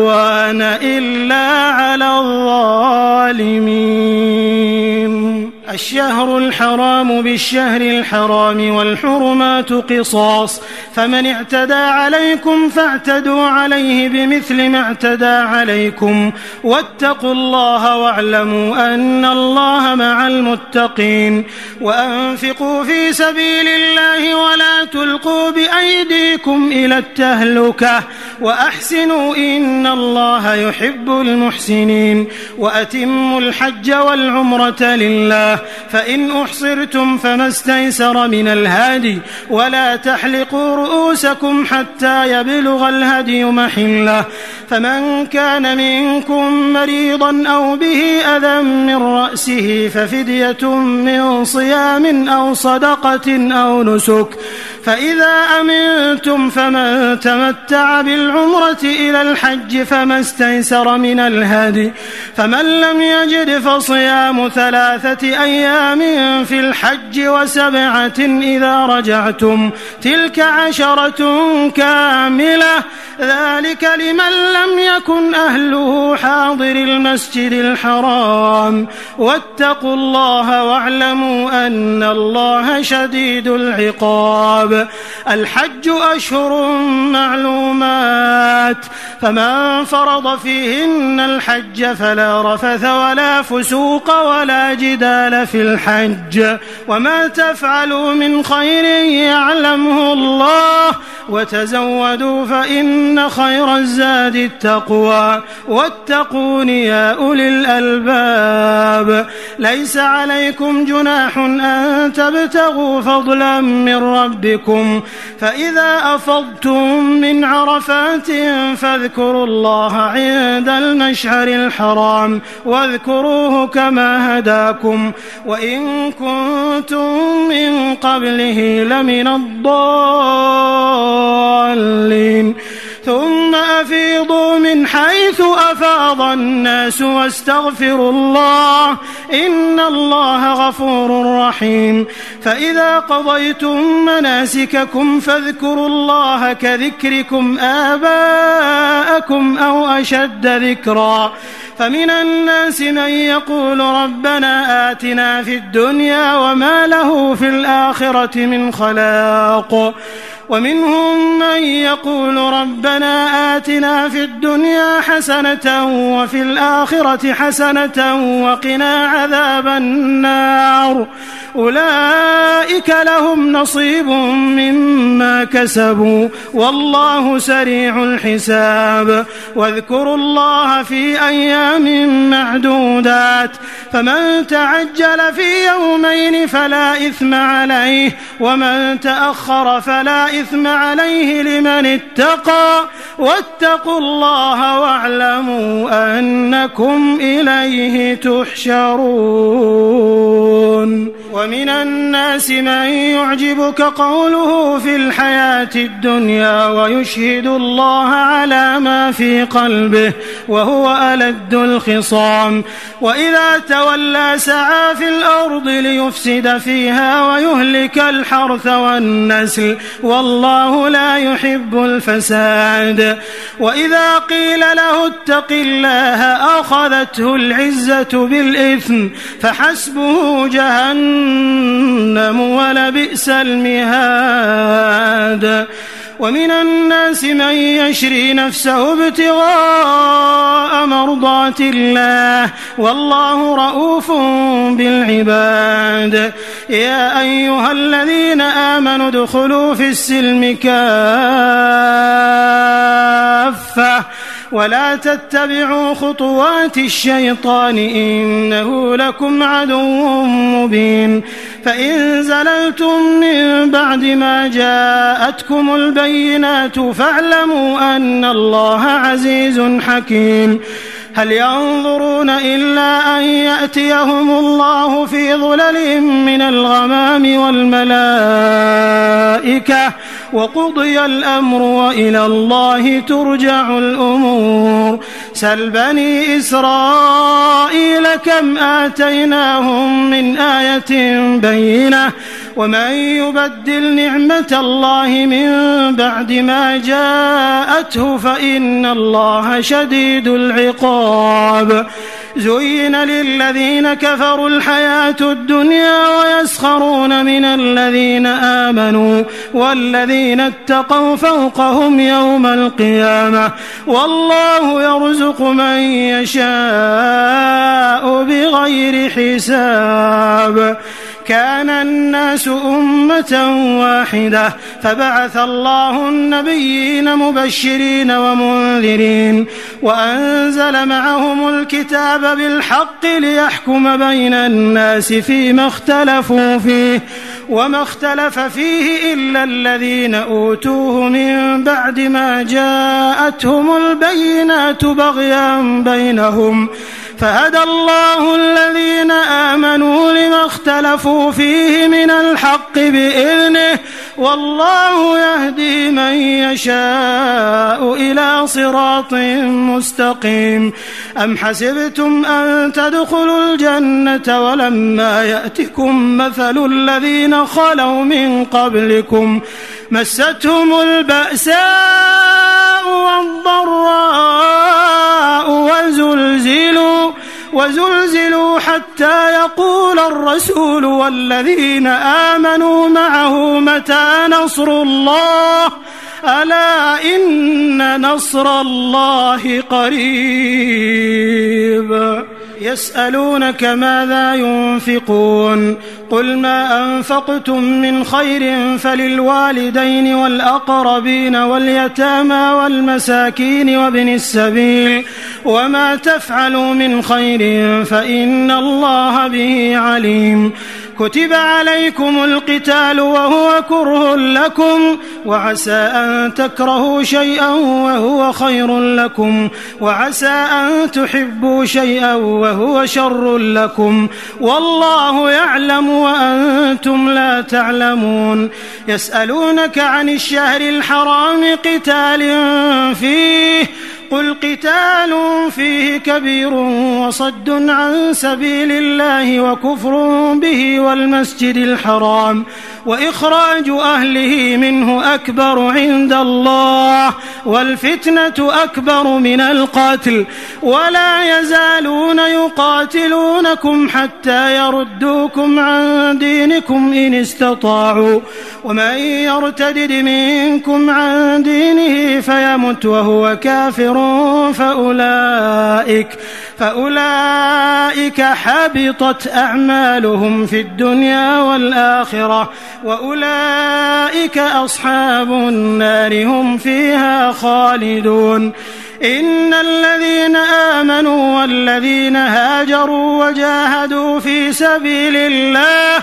عدوان إلا على الظالمين الشهر الحرام بالشهر الحرام والحرمات قصاص فمن اعتدى عليكم فاعتدوا عليه بمثل ما اعتدى عليكم واتقوا الله واعلموا أن الله مع المتقين وأنفقوا في سبيل الله ولا تلقوا بأيديكم إلى التهلكة وأحسنوا إن الله يحب المحسنين وأتموا الحج والعمرة لله فإن أحصرتم فما استيسر من الهدي ولا تحلقوا رؤوسكم حتى يبلغ الهدي محله فمن كان منكم مريضا أو به أذى من رأسه ففدية من صيام أو صدقة أو نسك فإذا أمنتم فمن تمتع بالعمرة إلى الحج فما استيسر من الهدي فمن لم يجد فصيام ثلاثة أيام في الحج وسبعة إذا رجعتم تلك عشرة كاملة ذلك لمن لم يكن أهله حاضر المسجد الحرام واتقوا الله واعلموا أن الله شديد العقاب الحج أشهر معلومات فمن فرض فيهن الحج فلا رفث ولا فسوق ولا جدال في الحج وما تفعلوا من خير يعلمه الله وتزودوا فإن خير الزاد التقوى واتقون يا أولي الألباب ليس عليكم جناح أن تبتغوا فضلا من ربكم فإذا أفضتم من عرفات فاذكروا الله عند المشعر الحرام واذكروه كما هداكم وإن كنتم من قبله لمن الضالين ثم أفيضوا من حيث أفاض الناس واستغفروا الله إن الله غفور رحيم فإذا قضيتم مناسككم فاذكروا الله كذكركم آباءكم أو أشد ذكرا فمن الناس من يقول ربنا آتنا في الدنيا وما له في الآخرة من خلاق ومنهم من يقول ربنا آتنا في الدنيا حسنة وفي الآخرة حسنة وقنا عذاب النار أولئك لهم نصيب مما كسبوا والله سريع الحساب واذكروا الله في أيام معدودات فمن تعجل في يومين فلا إثم عليه ومن تأخر فلا إثم عليه لمن اتقى واتقوا الله واعلموا أنكم إليه تحشرون ومن الناس من يعجبك قوله في الحياة الدنيا ويشهد الله على ما في قلبه وهو ألد الخصام وإذا تولى سعى في الأرض ليفسد فيها ويهلك الحرث والنسل والله لا يحب الفساد وإذا قيل له اتق الله أخذته العزة بالإثم فحسبه جهنم ولبئس المهاد ومن الناس من يشري نفسه ابتغاء مرضات الله والله رؤوف بالعباد يا أيها الذين آمنوا ادخلوا في السلم كافة ولا تتبعوا خطوات الشيطان إنه لكم عدو مبين فإن زللتم من بعد ما جاءتكم البينات فاعلموا أن الله عزيز حكيم هل ينظرون إلا أن يأتيهم الله في ظلل من الغمام والملائكة وقضي الأمر وإلى الله ترجع الأمور سل بني إسرائيل كم آتيناهم من آية بينة ومن يبدل نعمة الله من بعد ما جاءته فإن الله شديد العقاب زين للذين كفروا الحياة الدنيا ويسخرون من الذين آمنوا والذين اتقوا فوقهم يوم القيامة والله يرزق من يشاء بغير حساب. كان الناس أمة واحدة فبعث الله النبيين مبشرين ومنذرين وأنزل معهم الكتاب بالحق ليحكم بين الناس فيما اختلفوا فيه وما اختلف فيه إلا الذين أوتوه من بعد ما جاءتهم البينات بغيا بينهم فهدى الله الذين آمنوا لما اختلفوا فيه من الحق بإذنه والله يهدي من يشاء إلى صراط مستقيم. أم حسبتم أن تدخلوا الجنة ولما يأتكم مثل الذين خلوا من قبلكم مستهم البأساء والضراء وزلزلوا وزلزلوا حتى يقول الرسول والذين آمنوا معه متى نصر الله ألا إن نصر الله قريب. يسألونك ماذا ينفقون قل ما أنفقتم من خير فللوالدين والأقربين واليتامى والمساكين وابن السبيل وما تفعلوا من خير فإن الله به عليم. كتب عليكم القتال وهو كره لكم وعسى أن تكرهوا شيئا وهو خير لكم وعسى أن تحبوا شيئا وهو شر لكم والله يعلم وأنتم لا تعلمون. يسألونك عن الشهر الحرام قتال فيه قل قتال فيه كبير وصد عن سبيل الله وكفر به والمسجد الحرام وإخراج أهله منه أكبر عند الله والفتنة أكبر من القتل ولا يزالون يقاتلونكم حتى يردوكم عن دينكم إن استطاعوا ومن يرتدد منكم عن دينه فيمت وهو كافر فأولئك, فأولئك حبطت أعمالهم في الدنيا والآخرة وأولئك أصحاب النار هم فيها خالدون. إن الذين آمنوا والذين هاجروا وجاهدوا في سبيل الله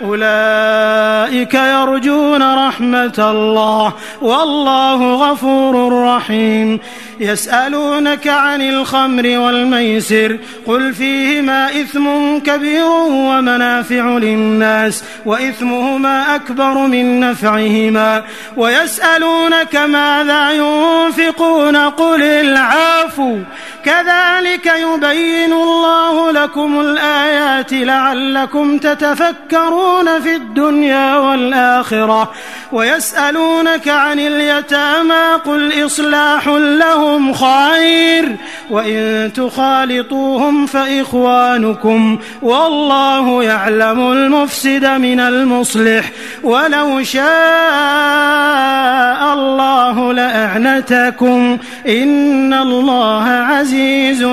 أولئك يرجون رحمة الله والله غفور رحيم. يسألونك عن الخمر والميسر قل فيهما إثم كبير ومنافع للناس وإثمهما أكبر من نفعهما ويسألونك ماذا ينفقون قل العفو كذلك يبين الله لكم الآيات لعلكم تتفكرون في الدنيا والآخرة. ويسألونك عن اليتامى قل إصلاح لهم خير وإن تخالطوهم فإخوانكم والله يعلم المفسد من المصلح ولو شاء الله لأعنتكم إن الله عزيز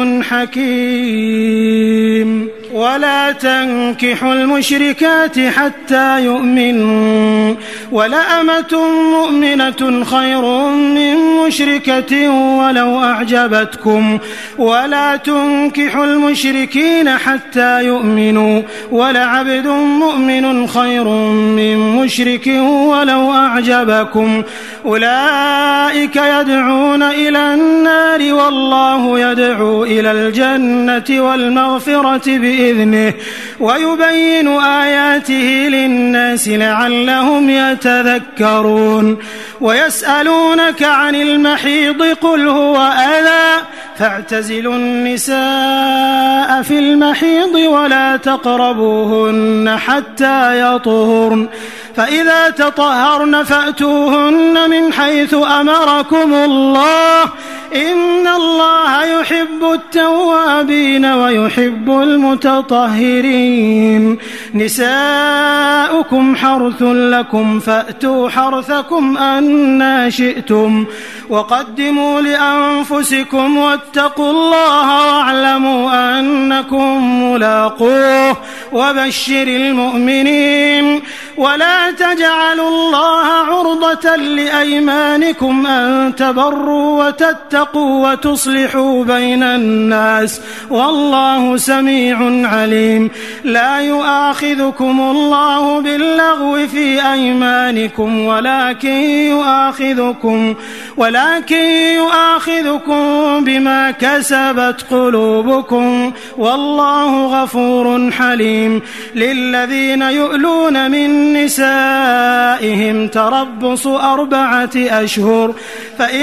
حكيم. ولا تنكحوا المشركات حتى يؤمنوا ولأمة مؤمنة خير من مشركة ولو أعجبتكم ولا تنكحوا المشركين حتى يؤمنوا ولعبد مؤمن خير من مشرك ولو أعجبكم أولئك يدعون إلى النار والله يدعو إلى الجنة والمغفرة بإذنه ويبين آياته للناس لعلهم يتذكرون. ويسألونك عن المحيض قل هو أذى فاعتزلوا النساء في المحيض ولا تقربوهن حتى يطهرن فإذا تطهرن فأتوهن من حيث أمركم الله إن الله يحب التوابين ويحب المتطهرين. نساؤكم حرث لكم فأتوا حرثكم أنى شئتم وقدموا لأنفسكم واتقوا الله واعلموا أنكم ملاقوه وبشر المؤمنين. ولا تجعلوا الله عرضة لأيمانكم أن تبروا وتتقوا وتصلحوا بين الناس والله سميع عليم. لا يؤاخذكم الله باللغو في أيمانكم ولكن يؤاخذكم ولكن يؤاخذكم بما كسبت قلوبكم والله غفور حليم. للذين يؤلون من نسائهم تربص أربعة أشهر فإن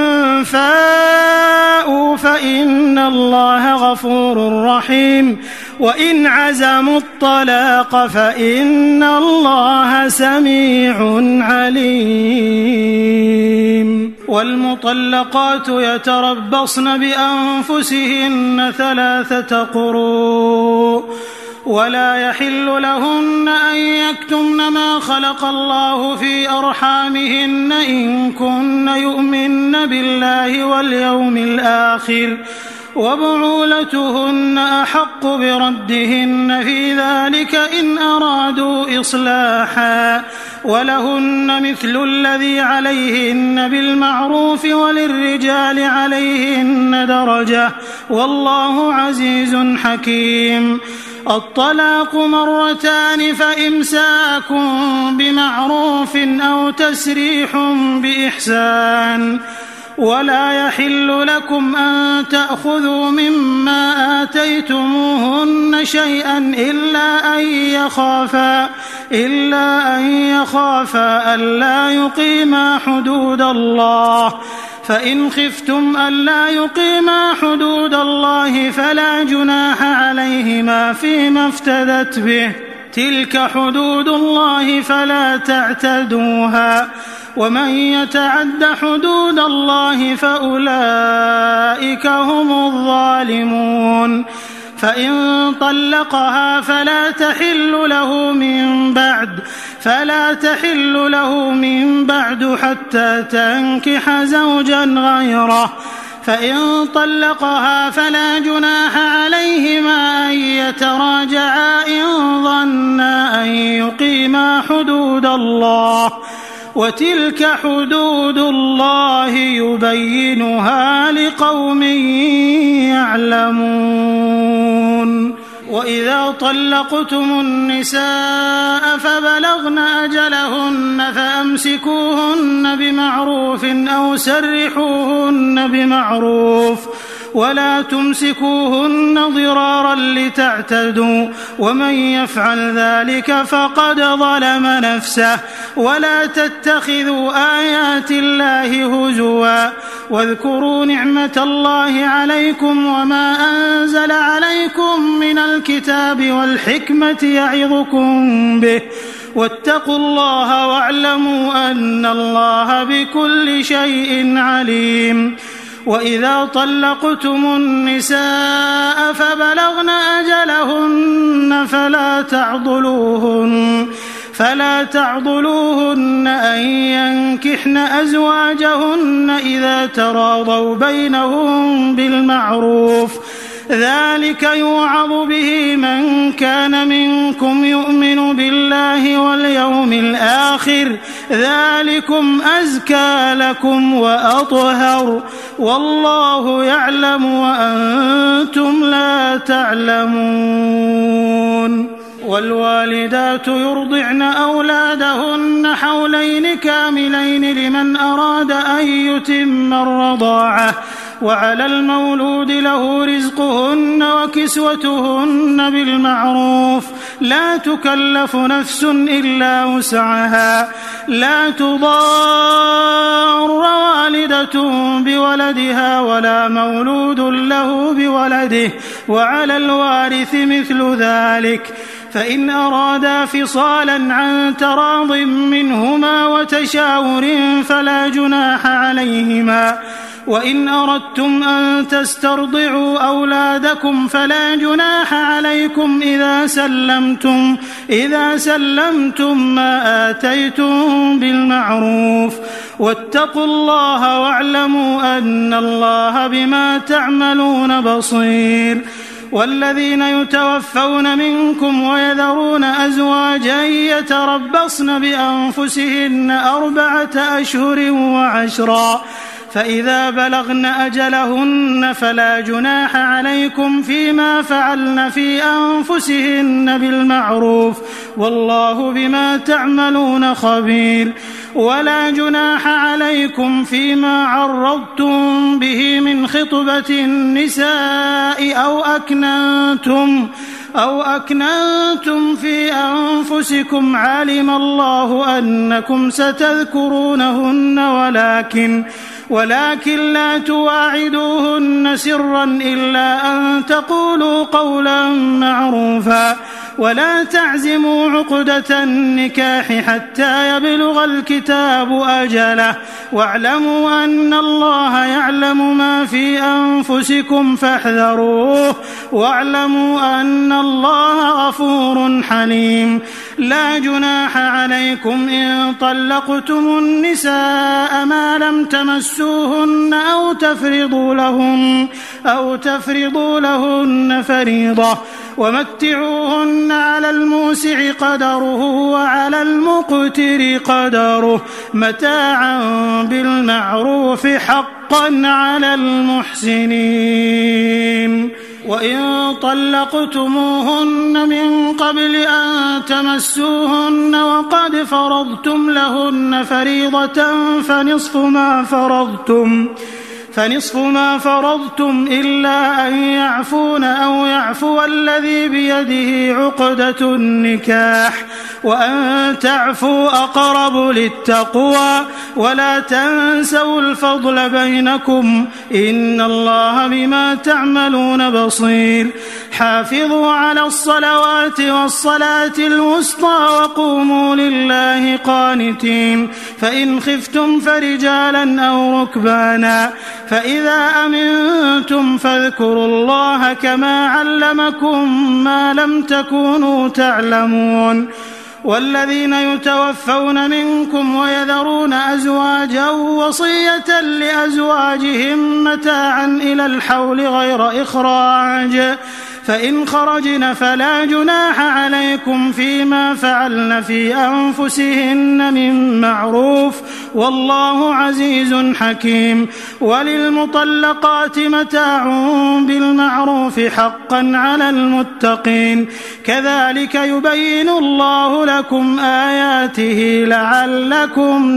فاءوا فإن الله غفور رحيم. وإن عزموا الطلاق فإن الله سميع عليم. والمطلقات يتربصن بأنفسهن ثلاثة قروء ولا يحل لهن أن يكتمن ما خلق الله في أرحامهن إن كن يؤمن بالله واليوم الآخر وبعولتهن أحق بردهن في ذلك إن أرادوا إصلاحا ولهن مثل الذي عليهن بالمعروف وللرجال عليهن درجة والله عزيز حكيم. الطلاق مرتان فإمساك بمعروف أو تسريح بإحسان. ولا يحل لكم أن تأخذوا مما آتيتموهن شيئا إلا أن يخافا إلا أن يخافا ألا يقيما حدود الله. فإن خفتم ألا يقيما حدود الله فلا جناح عليهما فيما افتدت به. تلك حدود الله فلا تعتدوها ومن يتعد حدود الله فأولئك هم الظالمون. فإن طلقها فلا تحل له من بعد فلا تحل له من بعد حتى تنكح زوجا غيره. فإن طلقها فلا جناح عليهما أن يتراجعا إن ظنا أن يقيما حدود الله وتلك حدود الله يبينها لقوم يعلمون. وإذا طلقتم النساء فبلغن أجلهن فأمسكوهن بمعروف أو سرحوهن بمعروف ولا تمسكوهن ضرارا لتعتدوا ومن يفعل ذلك فقد ظلم نفسه. ولا تتخذوا آيات الله هزوا واذكروا نعمة الله عليكم وما أنزل عليكم من الكتاب والحكمة يعظكم به واتقوا الله واعلموا أن الله بكل شيء عليم. وإذا طلقتم النساء فبلغن أجلهن فلا تعضلوهن فلا تعضلوهن أن ينكحن أزواجهن إذا تراضوا بينهم بالمعروف. ذلك يوعظ به من كان منكم يؤمن بالله واليوم الآخر ذلكم أزكى لكم وأطهر والله يعلم وأنتم لا تعلمون. والوالدات يرضعن أولادهن حولين كاملين لمن أراد أن يتم الرضاعة وعلى المولود له رزقهن وكسوتهن بالمعروف لا تكلف نفس إلا وسعها. لا تضار والدة بولدها ولا مولود له بولده وعلى الوارث مثل ذلك. فإن أرادا فصالا عن تراض منهما وتشاور فلا جناح عليهما وإن أردتم أن تسترضعوا أولادكم فلا جناح عليكم إذا سلمتم إذا سلمتم ما آتيتم بالمعروف واتقوا الله واعلموا أن الله بما تعملون بصير. والذين يتوفون منكم ويذرون أزواجا يتربصن بأنفسهن أربعة أشهر وعشرا فإذا بلغن أجلهن فلا جناح عليكم فيما فعلن في أنفسهن بالمعروف والله بما تعملون خبير. ولا جناح عليكم فيما عرضتم به من خطبة النساء أو أكننتم أو أكننتم في أنفسكم علم الله أنكم ستذكرونهن ولكن ولكن لا تواعدوهن سرا إلا أن تقولوا قولا معروفا ولا تعزموا عقدة النكاح حتى يبلغ الكتاب أجله واعلموا أن الله يعلم ما في أنفسكم فاحذروه واعلموا أن الله غفور حليم. لا جناح عليكم إن طلقتم النساء ما لم تمسوهن أو تفرضوا لهن أو تفرضوا لهن فريضة ومتعوهن على الموسع قدره وعلى المقتر قدره متاعا بالمعروف حقا على المحسنين. وإن طلقتموهن من قبل أن تمسوهن وقد فرضتم لهن فريضة فنصف ما فرضتم فنصف ما فرضتم إلا أن يعفون أو يعفو الذي بيده عقدة النكاح وأن تعفوا أقرب للتقوى ولا تنسوا الفضل بينكم إن الله بما تعملون بصير. حافظوا على الصلوات والصلاة الوسطى وقوموا لله قانتين فإن خفتم فرجالا أو ركبانا فإذا أمنتم فاذكروا الله كما علمكم ما لم تكونوا تعلمون. والذين يتوفون منكم ويذرون أزواجا وصية لأزواجهم متاعا إلى الحول غير إخراج فإن خرجن فلا جناح عليكم فيما فعلن في أنفسهن من معروف والله عزيز حكيم. وللمطلقات متاع بالمعروف حقا على المتقين كذلك يبين الله لكم آياته لعلكم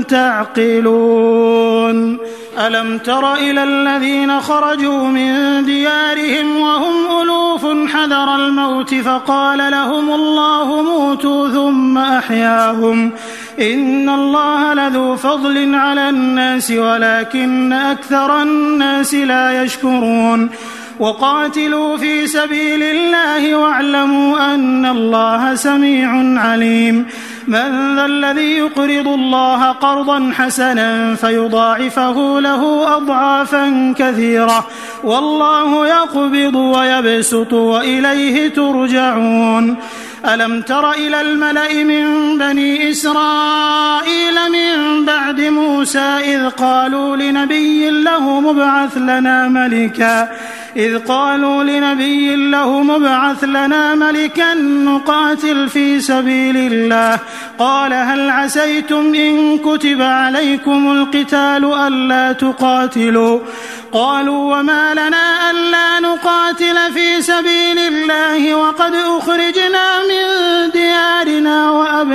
تعقلون. ألم تر إلى الذين خرجوا من ديارهم وهم ألوف حذر الموت فقال لهم الله موتوا ثم أحياهم إن الله لذو فضل على الناس ولكن أكثر الناس لا يشكرون. وقاتلوا في سبيل الله واعلموا أن الله سميع عليم. من ذا الذي يقرض الله قرضا حسنا فيضاعفه له أضعافا كثيرة والله يقبض ويبسط وإليه ترجعون. ألم تر إلى الملأ من بني إسرائيل من بعد موسى إذ قالوا لنبي له مبعث لنا ملكا إذ قالوا لنبي له مبعث لنا ملكا نقاتل في سبيل الله قال هل عسيتم إن كتب عليكم القتال ألا تقاتلوا قالوا وما لنا ألا نقاتل في سبيل الله وقد أخرجنا من ديارنا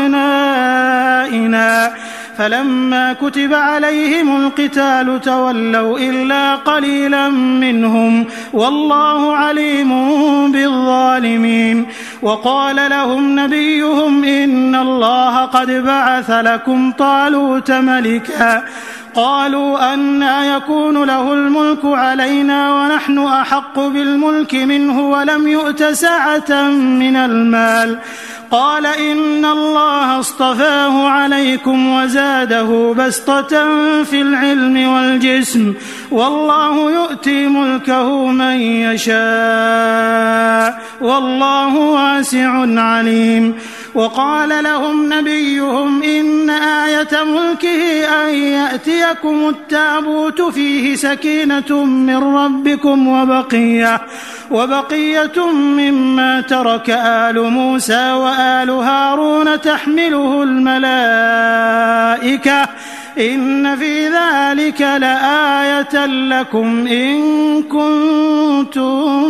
وأبنائنا فلما كتب عليهم القتال تولوا إلا قليلا منهم والله عليم بالظالمين. وقال لهم نبيهم إن الله قد بعث لكم طالوت ملكا قالوا أنى يكون له الملك علينا ونحن أحق بالملك منه ولم يؤت سعة من المال قال إن الله اصطفاه عليكم وزاده بسطة في العلم والجسم والله يؤتي ملكه من يشاء والله واسع عليم. وقال لهم نبيهم إن آية ملكه أن يأتيكم التابوت فيه سكينة من ربكم وبقية, وبقية مما ترك آل موسى وآل هارون تحمله الملائكة إن في ذلك لآية لكم إن كنتم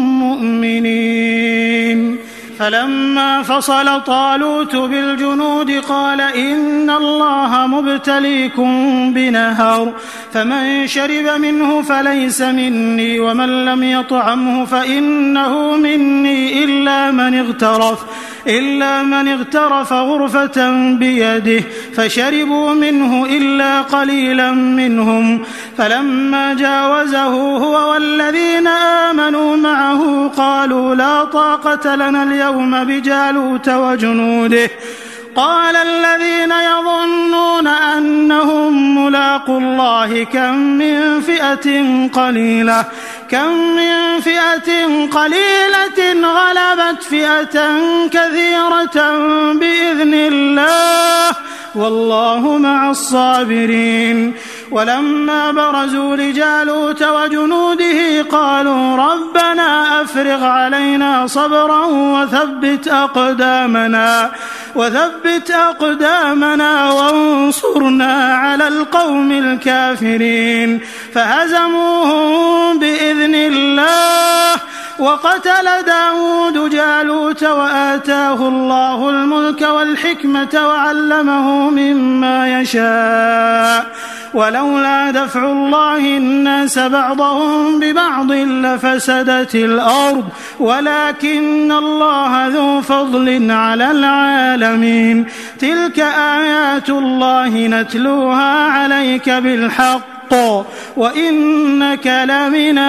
مؤمنين. فلما فصل طالوت بالجنود قال إن الله مبتليكم بنهر فمن شرب منه فليس مني ومن لم يطعمه فإنه مني إلا من اغترف إلا من اغترف غرفة بيده فشربوا منه إلا قليلا منهم. فلما جاوزه هو والذين آمنوا معه قالوا لا طاقة لنا اليوم بجالوت وجنوده. قال الذين يظنون أنهم ملاقو الله كم من فئة قليلة كم من فئة قليلة غلبت فئة كثيرة بإذن الله والله مع الصابرين. ولما برزوا لجالوت وجنوده قالوا ربنا أفرغ علينا صبرا وثبت أقدامنا وثبت أقدامنا وانصرنا على القوم الكافرين. فهزموهم بإذن الله وقتل داود جالوت وآتاه الله الملك والحكمة وعلمه مما يشاء ولولا دفع الله الناس بعضهم ببعض لفسدت الأرض ولكن الله ذو فضل على العالمين. تلك آيات الله نتلوها عليك بالحق وإنك لمن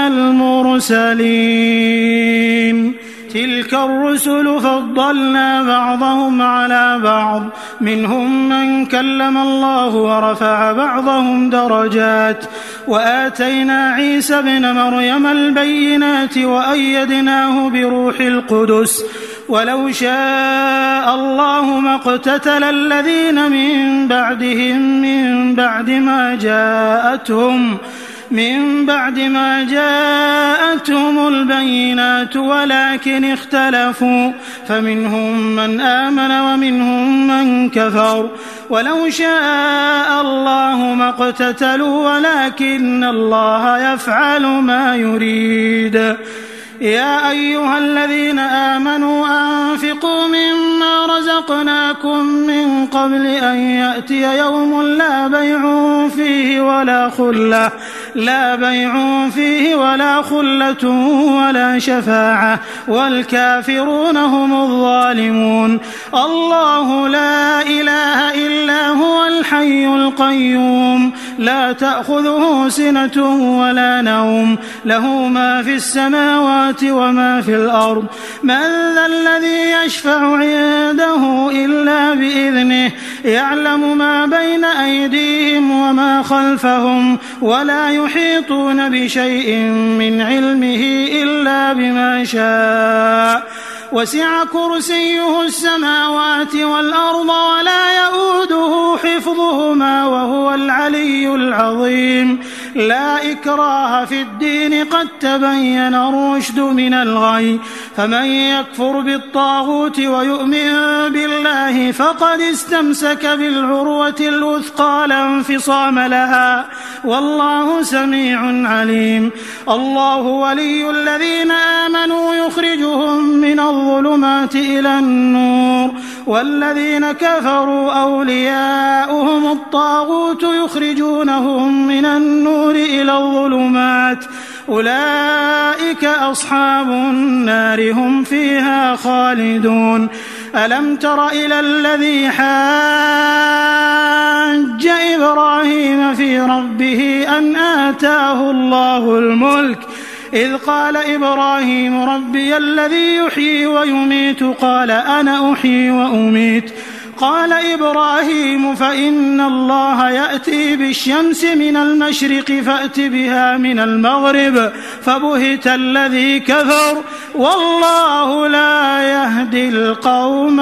المرسلين. تلك الرسل فضلنا بعضهم على بعض منهم من كلم الله ورفع بعضهم درجات وآتينا عيسى ابن مريم البينات وأيدناه بروح القدس ولو شاء الله ما اقتتل الذين من بعدهم من بعد ما جاءتهم من بعد ما جاءتهم البينات ولكن اختلفوا فمنهم من آمن ومنهم من كفر ولو شاء الله ما اقتتلوا ولكن الله يفعل ما يريد. يا أيها الذين آمنوا أنفقوا مما رزقناكم من قبل أن يأتي يوم لا بيع فيه ولا خلة لا بيع فيه ولا خلة ولا شفاعة والكافرون هم الظالمون. الله لا إله إلا هو الحي القيوم لا تأخذه سنة ولا نوم له ما في السماوات وما في الأرض من ذا الذي يشفع عنده إلا بإذنه يعلم ما بين أيديهم وما خلفهم ولا يحيطون بشيء من علمه إلا بما شاء وسع كرسيه السماوات والأرض ولا يؤوده حفظهما وهو العلي العظيم. لا إكراه في الدين قد تبين الرشد من الغي فمن يكفر بالطاغوت ويؤمن بالله فقد استمسك بالعروة الوثقى لا انفصام لها والله سميع عليم. الله ولي الذين آمنوا يخرجهم من الظلمات إلى النور والذين كفروا أولياؤهم الطاغوت يخرجونهم من النور إلى الظلمات أولئك أصحاب النار هم فيها خالدون. ألم تر إلى الذي حاج إبراهيم في ربه أن آتاه الله الملك إذ قال إبراهيم ربي الذي يحيي ويميت قال أنا أحيي وأميت قال إبراهيم فإن الله يأتي بالشمس من المشرق فأت بها من المغرب فبهت الذي كفر والله لا يهدي القوم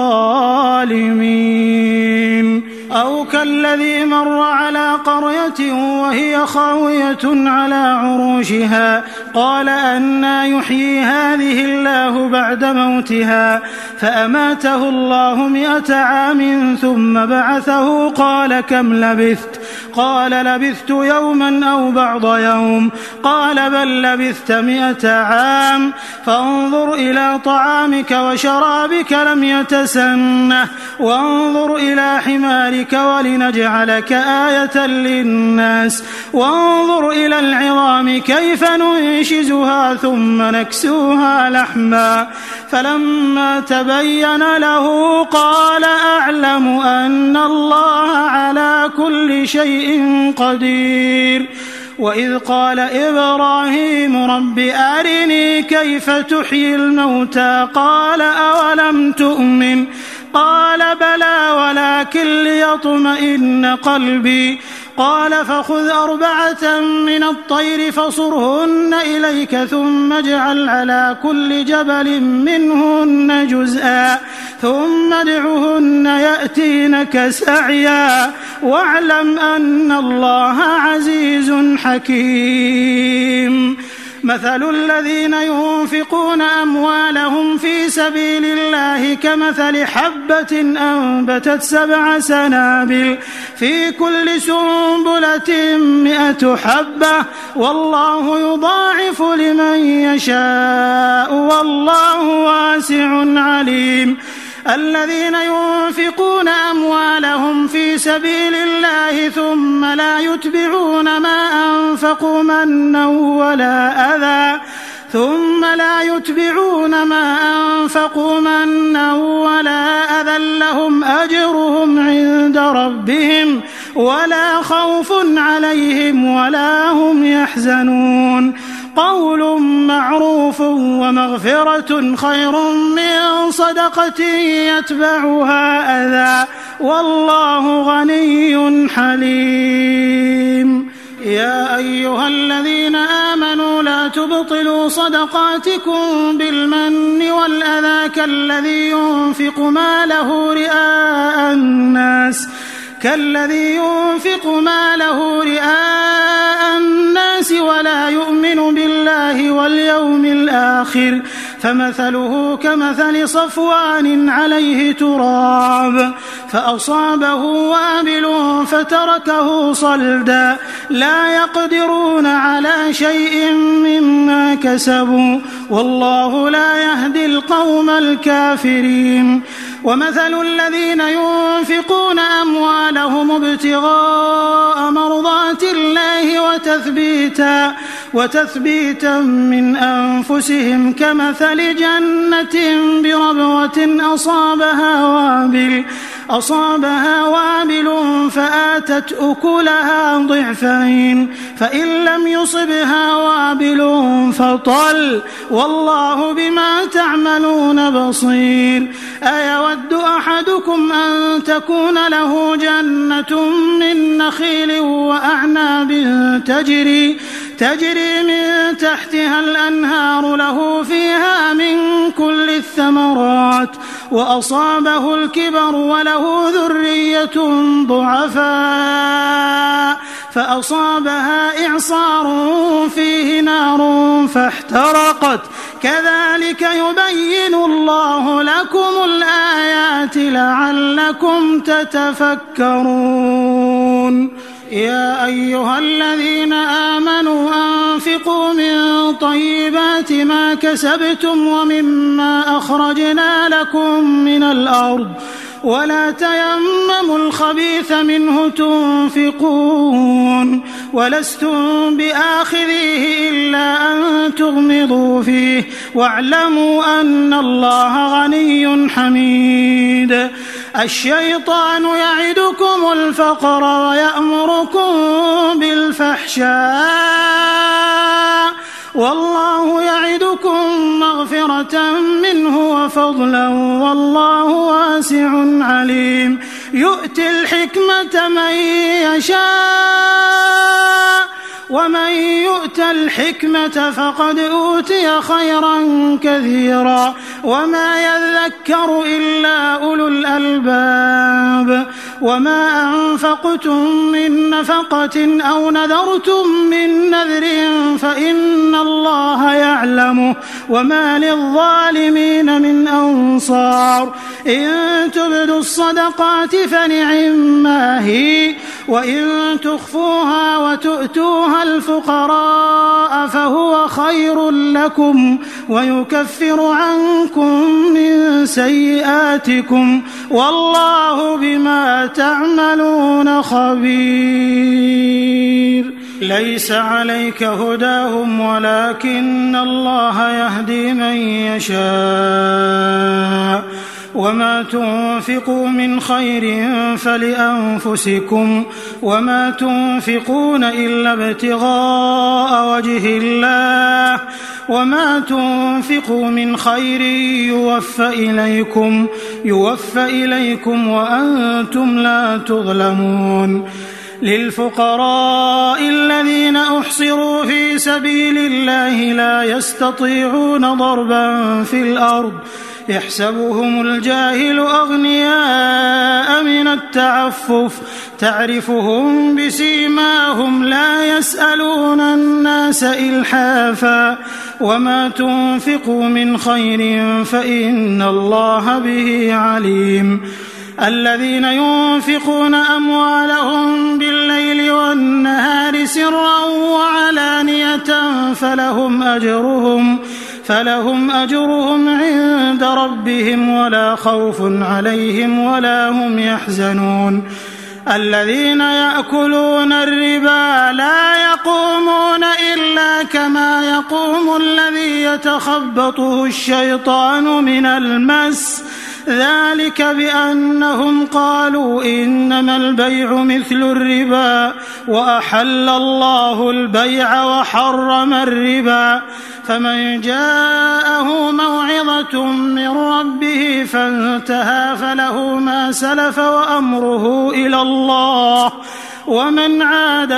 الظالمين. أو كالذي مر على قرية وهي خاوية على عروشها قال أنى يحيي هذه الله بعد موتها فأماته الله مئة عام ثم بعثه قال كم لبثت قال لبثت يوما أو بعض يوم قال بل لبثت مئة عام فانظر إلى طعامك وشرابك لم يتسنه وانظر إلى حمارك ولنجعلك آية للناس وانظر إلى العظام كيف ننشزها ثم نكسوها لحما فلما تبين له قال أعلم أن الله على كل شيء قدير. وإذ قال إبراهيم رب أرني كيف تحيي الموتى قال أولم تؤمن قال بلى ولكن ليطمئن قلبي قال فخذ أربعة من الطير فصرهن إليك ثم اجعل على كل جبل منهن جزءا ثم ادعهن يأتينك سعيا واعلم أن الله عزيز حكيم. مثل الذين ينفقون أموالهم في سبيل الله كمثل حبة أنبتت سبع سنابل في كل سنبلة مئة حبة والله يضاعف لمن يشاء والله واسع عليم. الذين ينفقون أموالهم في سبيل الله ثم لا يتبعون ما أنفقوا منا ولا أذى ثم لا يتبعون ما أنفقوا منا ولا أذى لهم أجرهم عند ربهم ولا خوف عليهم ولا هم يحزنون. قول معروف ومغفرة خير من صدقة يتبعها أذى والله غني حليم. يا أيها الذين آمنوا لا تبطلوا صدقاتكم بالمن والأذى كالذي ينفق ماله رئاء الناس كالذي ينفق ماله رئاء الناس ولا يؤمن بالله واليوم الآخر فمثله كمثل صفوان عليه تراب فأصابه وابل فتركه صلدا لا يقدرون على شيء مما كسبوا والله لا يهدي القوم الكافرين. ومثل الذين ينفقون أموالهم ابتغاء مرضات الله وتثبيتا وتثبيتا من أنفسهم كمثل جنة بربوة أصابها وابل أصابها وابل فآتت أكلها ضعفين فإن لم يصبها وابل فطل والله بما تعملون بصير. أيود أحدكم أن تكون له جنة من نخيل وأعناب تجري تجري من تحتها الأنهار له فيها من كل الثمرات وأصابه الكبر وله ذرية ضعفاء فأصابها إعصار فيه نار فاحترقت كذلك يبين الله لكم الآيات لعلكم تتفكرون. يا أيها الذين آمنوا أنفقوا من طيبات ما كسبتم ومما أخرجنا لكم من الأرض ولا تيمموا الخبيث منه تنفقون ولستم بآخذيه إلا أن تغمضوا فيه واعلموا أن الله غني حميد. الشيطان يعدكم الفقر ويأمركم بالفحشاء والله يعدكم مغفرة منه وفضلا والله واسع عليم يؤتي الحكمة من يشاء ومن يؤت الحكمة فقد أوتي خيرا كثيرا وما يذكر إلا أولو الألباب وما أنفقتم من نفقة أو نذرتم من نذر فإن الله يعلمه وما للظالمين من أنصار إن تبدوا الصدقات فنعما هي وإن تخفوها وتؤتوها الفقراء فهو خير لكم ويكفر عنكم من سيئاتكم والله بما تعملون خبير ليس عليك هداهم ولكن الله يهدي من يشاء وما تنفقوا من خير فلأنفسكم وما تنفقون إلا ابتغاء وجه الله وما تنفقوا من خير يوفى إليكم يوفى إليكم وأنتم لا تظلمون للفقراء الذين أحصروا في سبيل الله لا يستطيعون ضربا في الأرض يحسبهم الجاهل أغنياء من التعفف تعرفهم بسيماهم لا يسألون الناس إلحافا وما تنفقوا من خير فإن الله به عليم الذين ينفقون أموالهم بالليل والنهار سرا وعلانية فلهم أجرهم فلهم أجرهم عند ربهم ولا خوف عليهم ولا هم يحزنون الذين يأكلون الربا لا يقومون إلا كما يقوم الذي يتخبطه الشيطان من المس ذلك بأنهم قالوا إنما البيع مثل الربا وأحل الله البيع وحرم الربا فمن جاءه موعظة من ربه فانتهى فله ما سلف وأمره إلى الله ومن عاد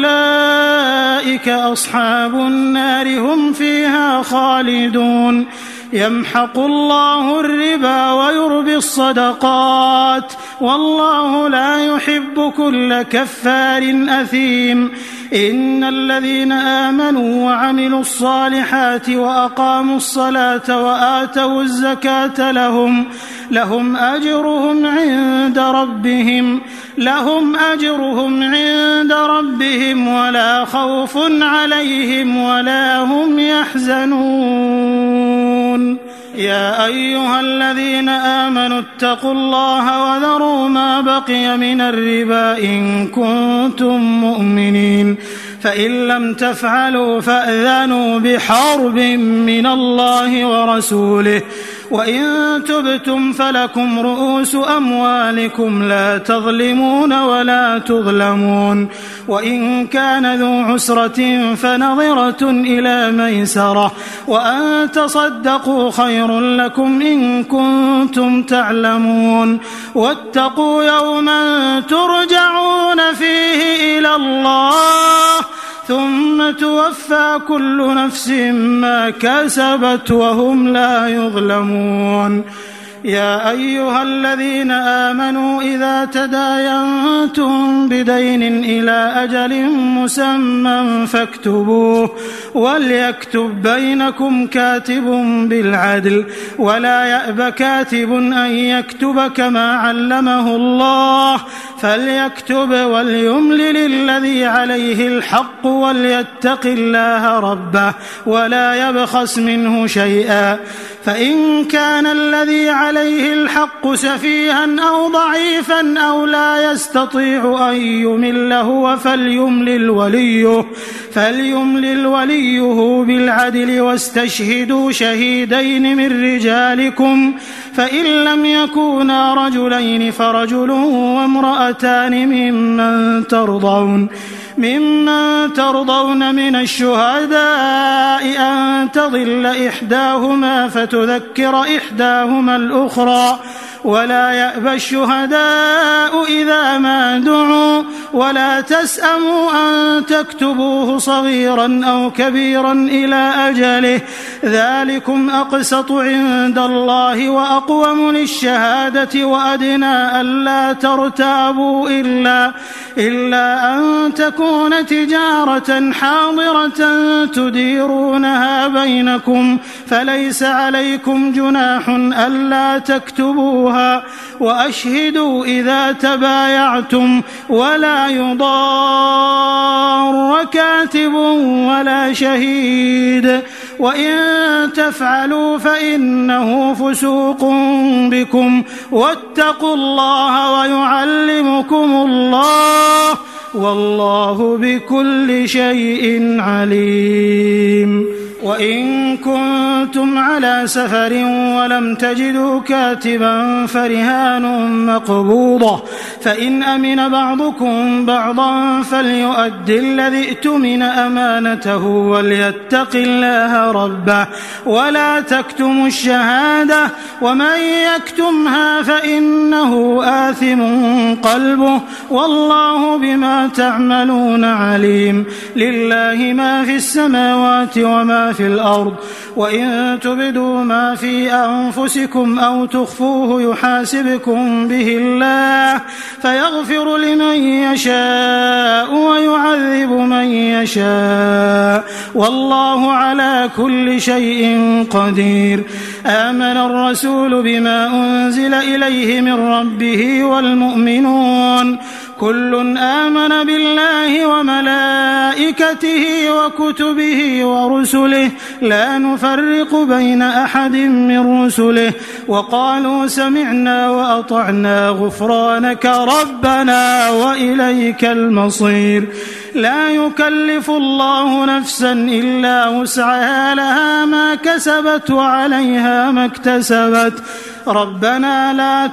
فأولئك أصحاب النار هم فيها خالدون يمحق الله الربا ويربي الصدقات والله لا يحب كل كفار أثيم إن الذين آمنوا وعملوا الصالحات وأقاموا الصلاة وآتوا الزكاة لهم لهم أجرهم عند ربهم لهم أجرهم عند ربهم ولا خوف عليهم ولا هم يحزنون يا أيها الذين آمنوا اتقوا الله وذروا ما بقي من الربا إن كنتم مؤمنين فإن لم تفعلوا فأذنوا بحرب من الله ورسوله وإن تبتم فلكم رؤوس أموالكم لا تظلمون ولا تظلمون وإن كان ذو عسرة فنظرة إلى ميسرة وأن تصدقوا خير لكم إن كنتم تعلمون واتقوا يوما ترجعون فيه إلى الله ثم توفى كل نفس ما كسبت وهم لا يظلمون يا أيها الذين آمنوا إذا تداينتم بدين إلى أجل مسمى فاكتبوه وليكتب بينكم كاتب بالعدل ولا يأب كاتب أن يكتب كما علمه الله فليكتب وليملل الذي عليه الحق وليتق الله ربه ولا يبخس منه شيئا فإن كان الذي عليه الحق سفيها أو ضعيفا أو لا يستطيع أن يمل هو فليملل وليه فليملل وليه بالعدل واستشهدوا شهيدين من رجالكم فإن لم يكونا رجلين فرجل وامرأتان ممن ترضون ممن ترضون من الشهداء أن تضل إحداهما فتذكر إحداهما الأخرى ولا يأبى الشهداء إذا ما دعوا ولا تسأموا أن تكتبوه صغيرا أو كبيرا إلى أجله ذلكم أقسط عند الله وأقوم للشهادة وأدنى ألا ترتابوا إلا, إلا أن تكون تجارة حاضرة تديرونها بينكم فليس عليكم جناح ألا تكتبوها وأشهدوا إذا تبايعتم ولا يضار كاتب ولا شهيد وإن تفعلوا فإنه فسوق بكم واتقوا الله ويعلمكم الله والله بكل شيء عليم. وإن كنتم على سفر ولم تجدوا كاتبا فرهان مقبوضة فإن أمن بعضكم بعضا فليؤد الذي ائتمن أمانته وليتق الله ربه ولا تكتموا الشهادة ومن يكتمها فإنه آثم قلبه والله بما تعملون عليم. لله ما في السماوات وما في الأرض وإن تبدوا ما في أنفسكم أو تخفوه يحاسبكم به الله فيغفر لمن يشاء ويعذب من يشاء والله على كل شيء قدير. آمن الرسول بما أنزل إليه من ربه والمؤمنون كل آمن بالله وملائكته وكتبه ورسله لا نفرق بين أحد من رسله وقالوا سمعنا وأطعنا غفرانك ربنا وإليك المصير. لا يكلف الله نفسا إلا وسعها لها ما كسبت وعليها ما اكتسبت ربنا لا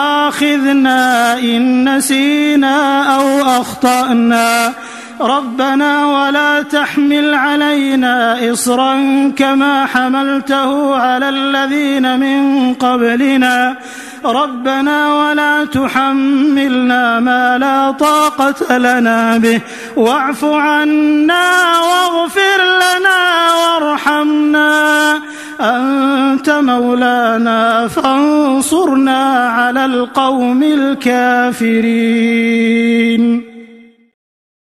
تؤاخذنا إن نسينا أو أخطأنا ربنا ولا تحمل علينا إصرا كما حملته على الذين من قبلنا ربنا ولا تحملنا ما لا طاقة لنا به واعف عنا واغفر لنا وارحمنا أنت مولانا فانصرنا على القوم الكافرين.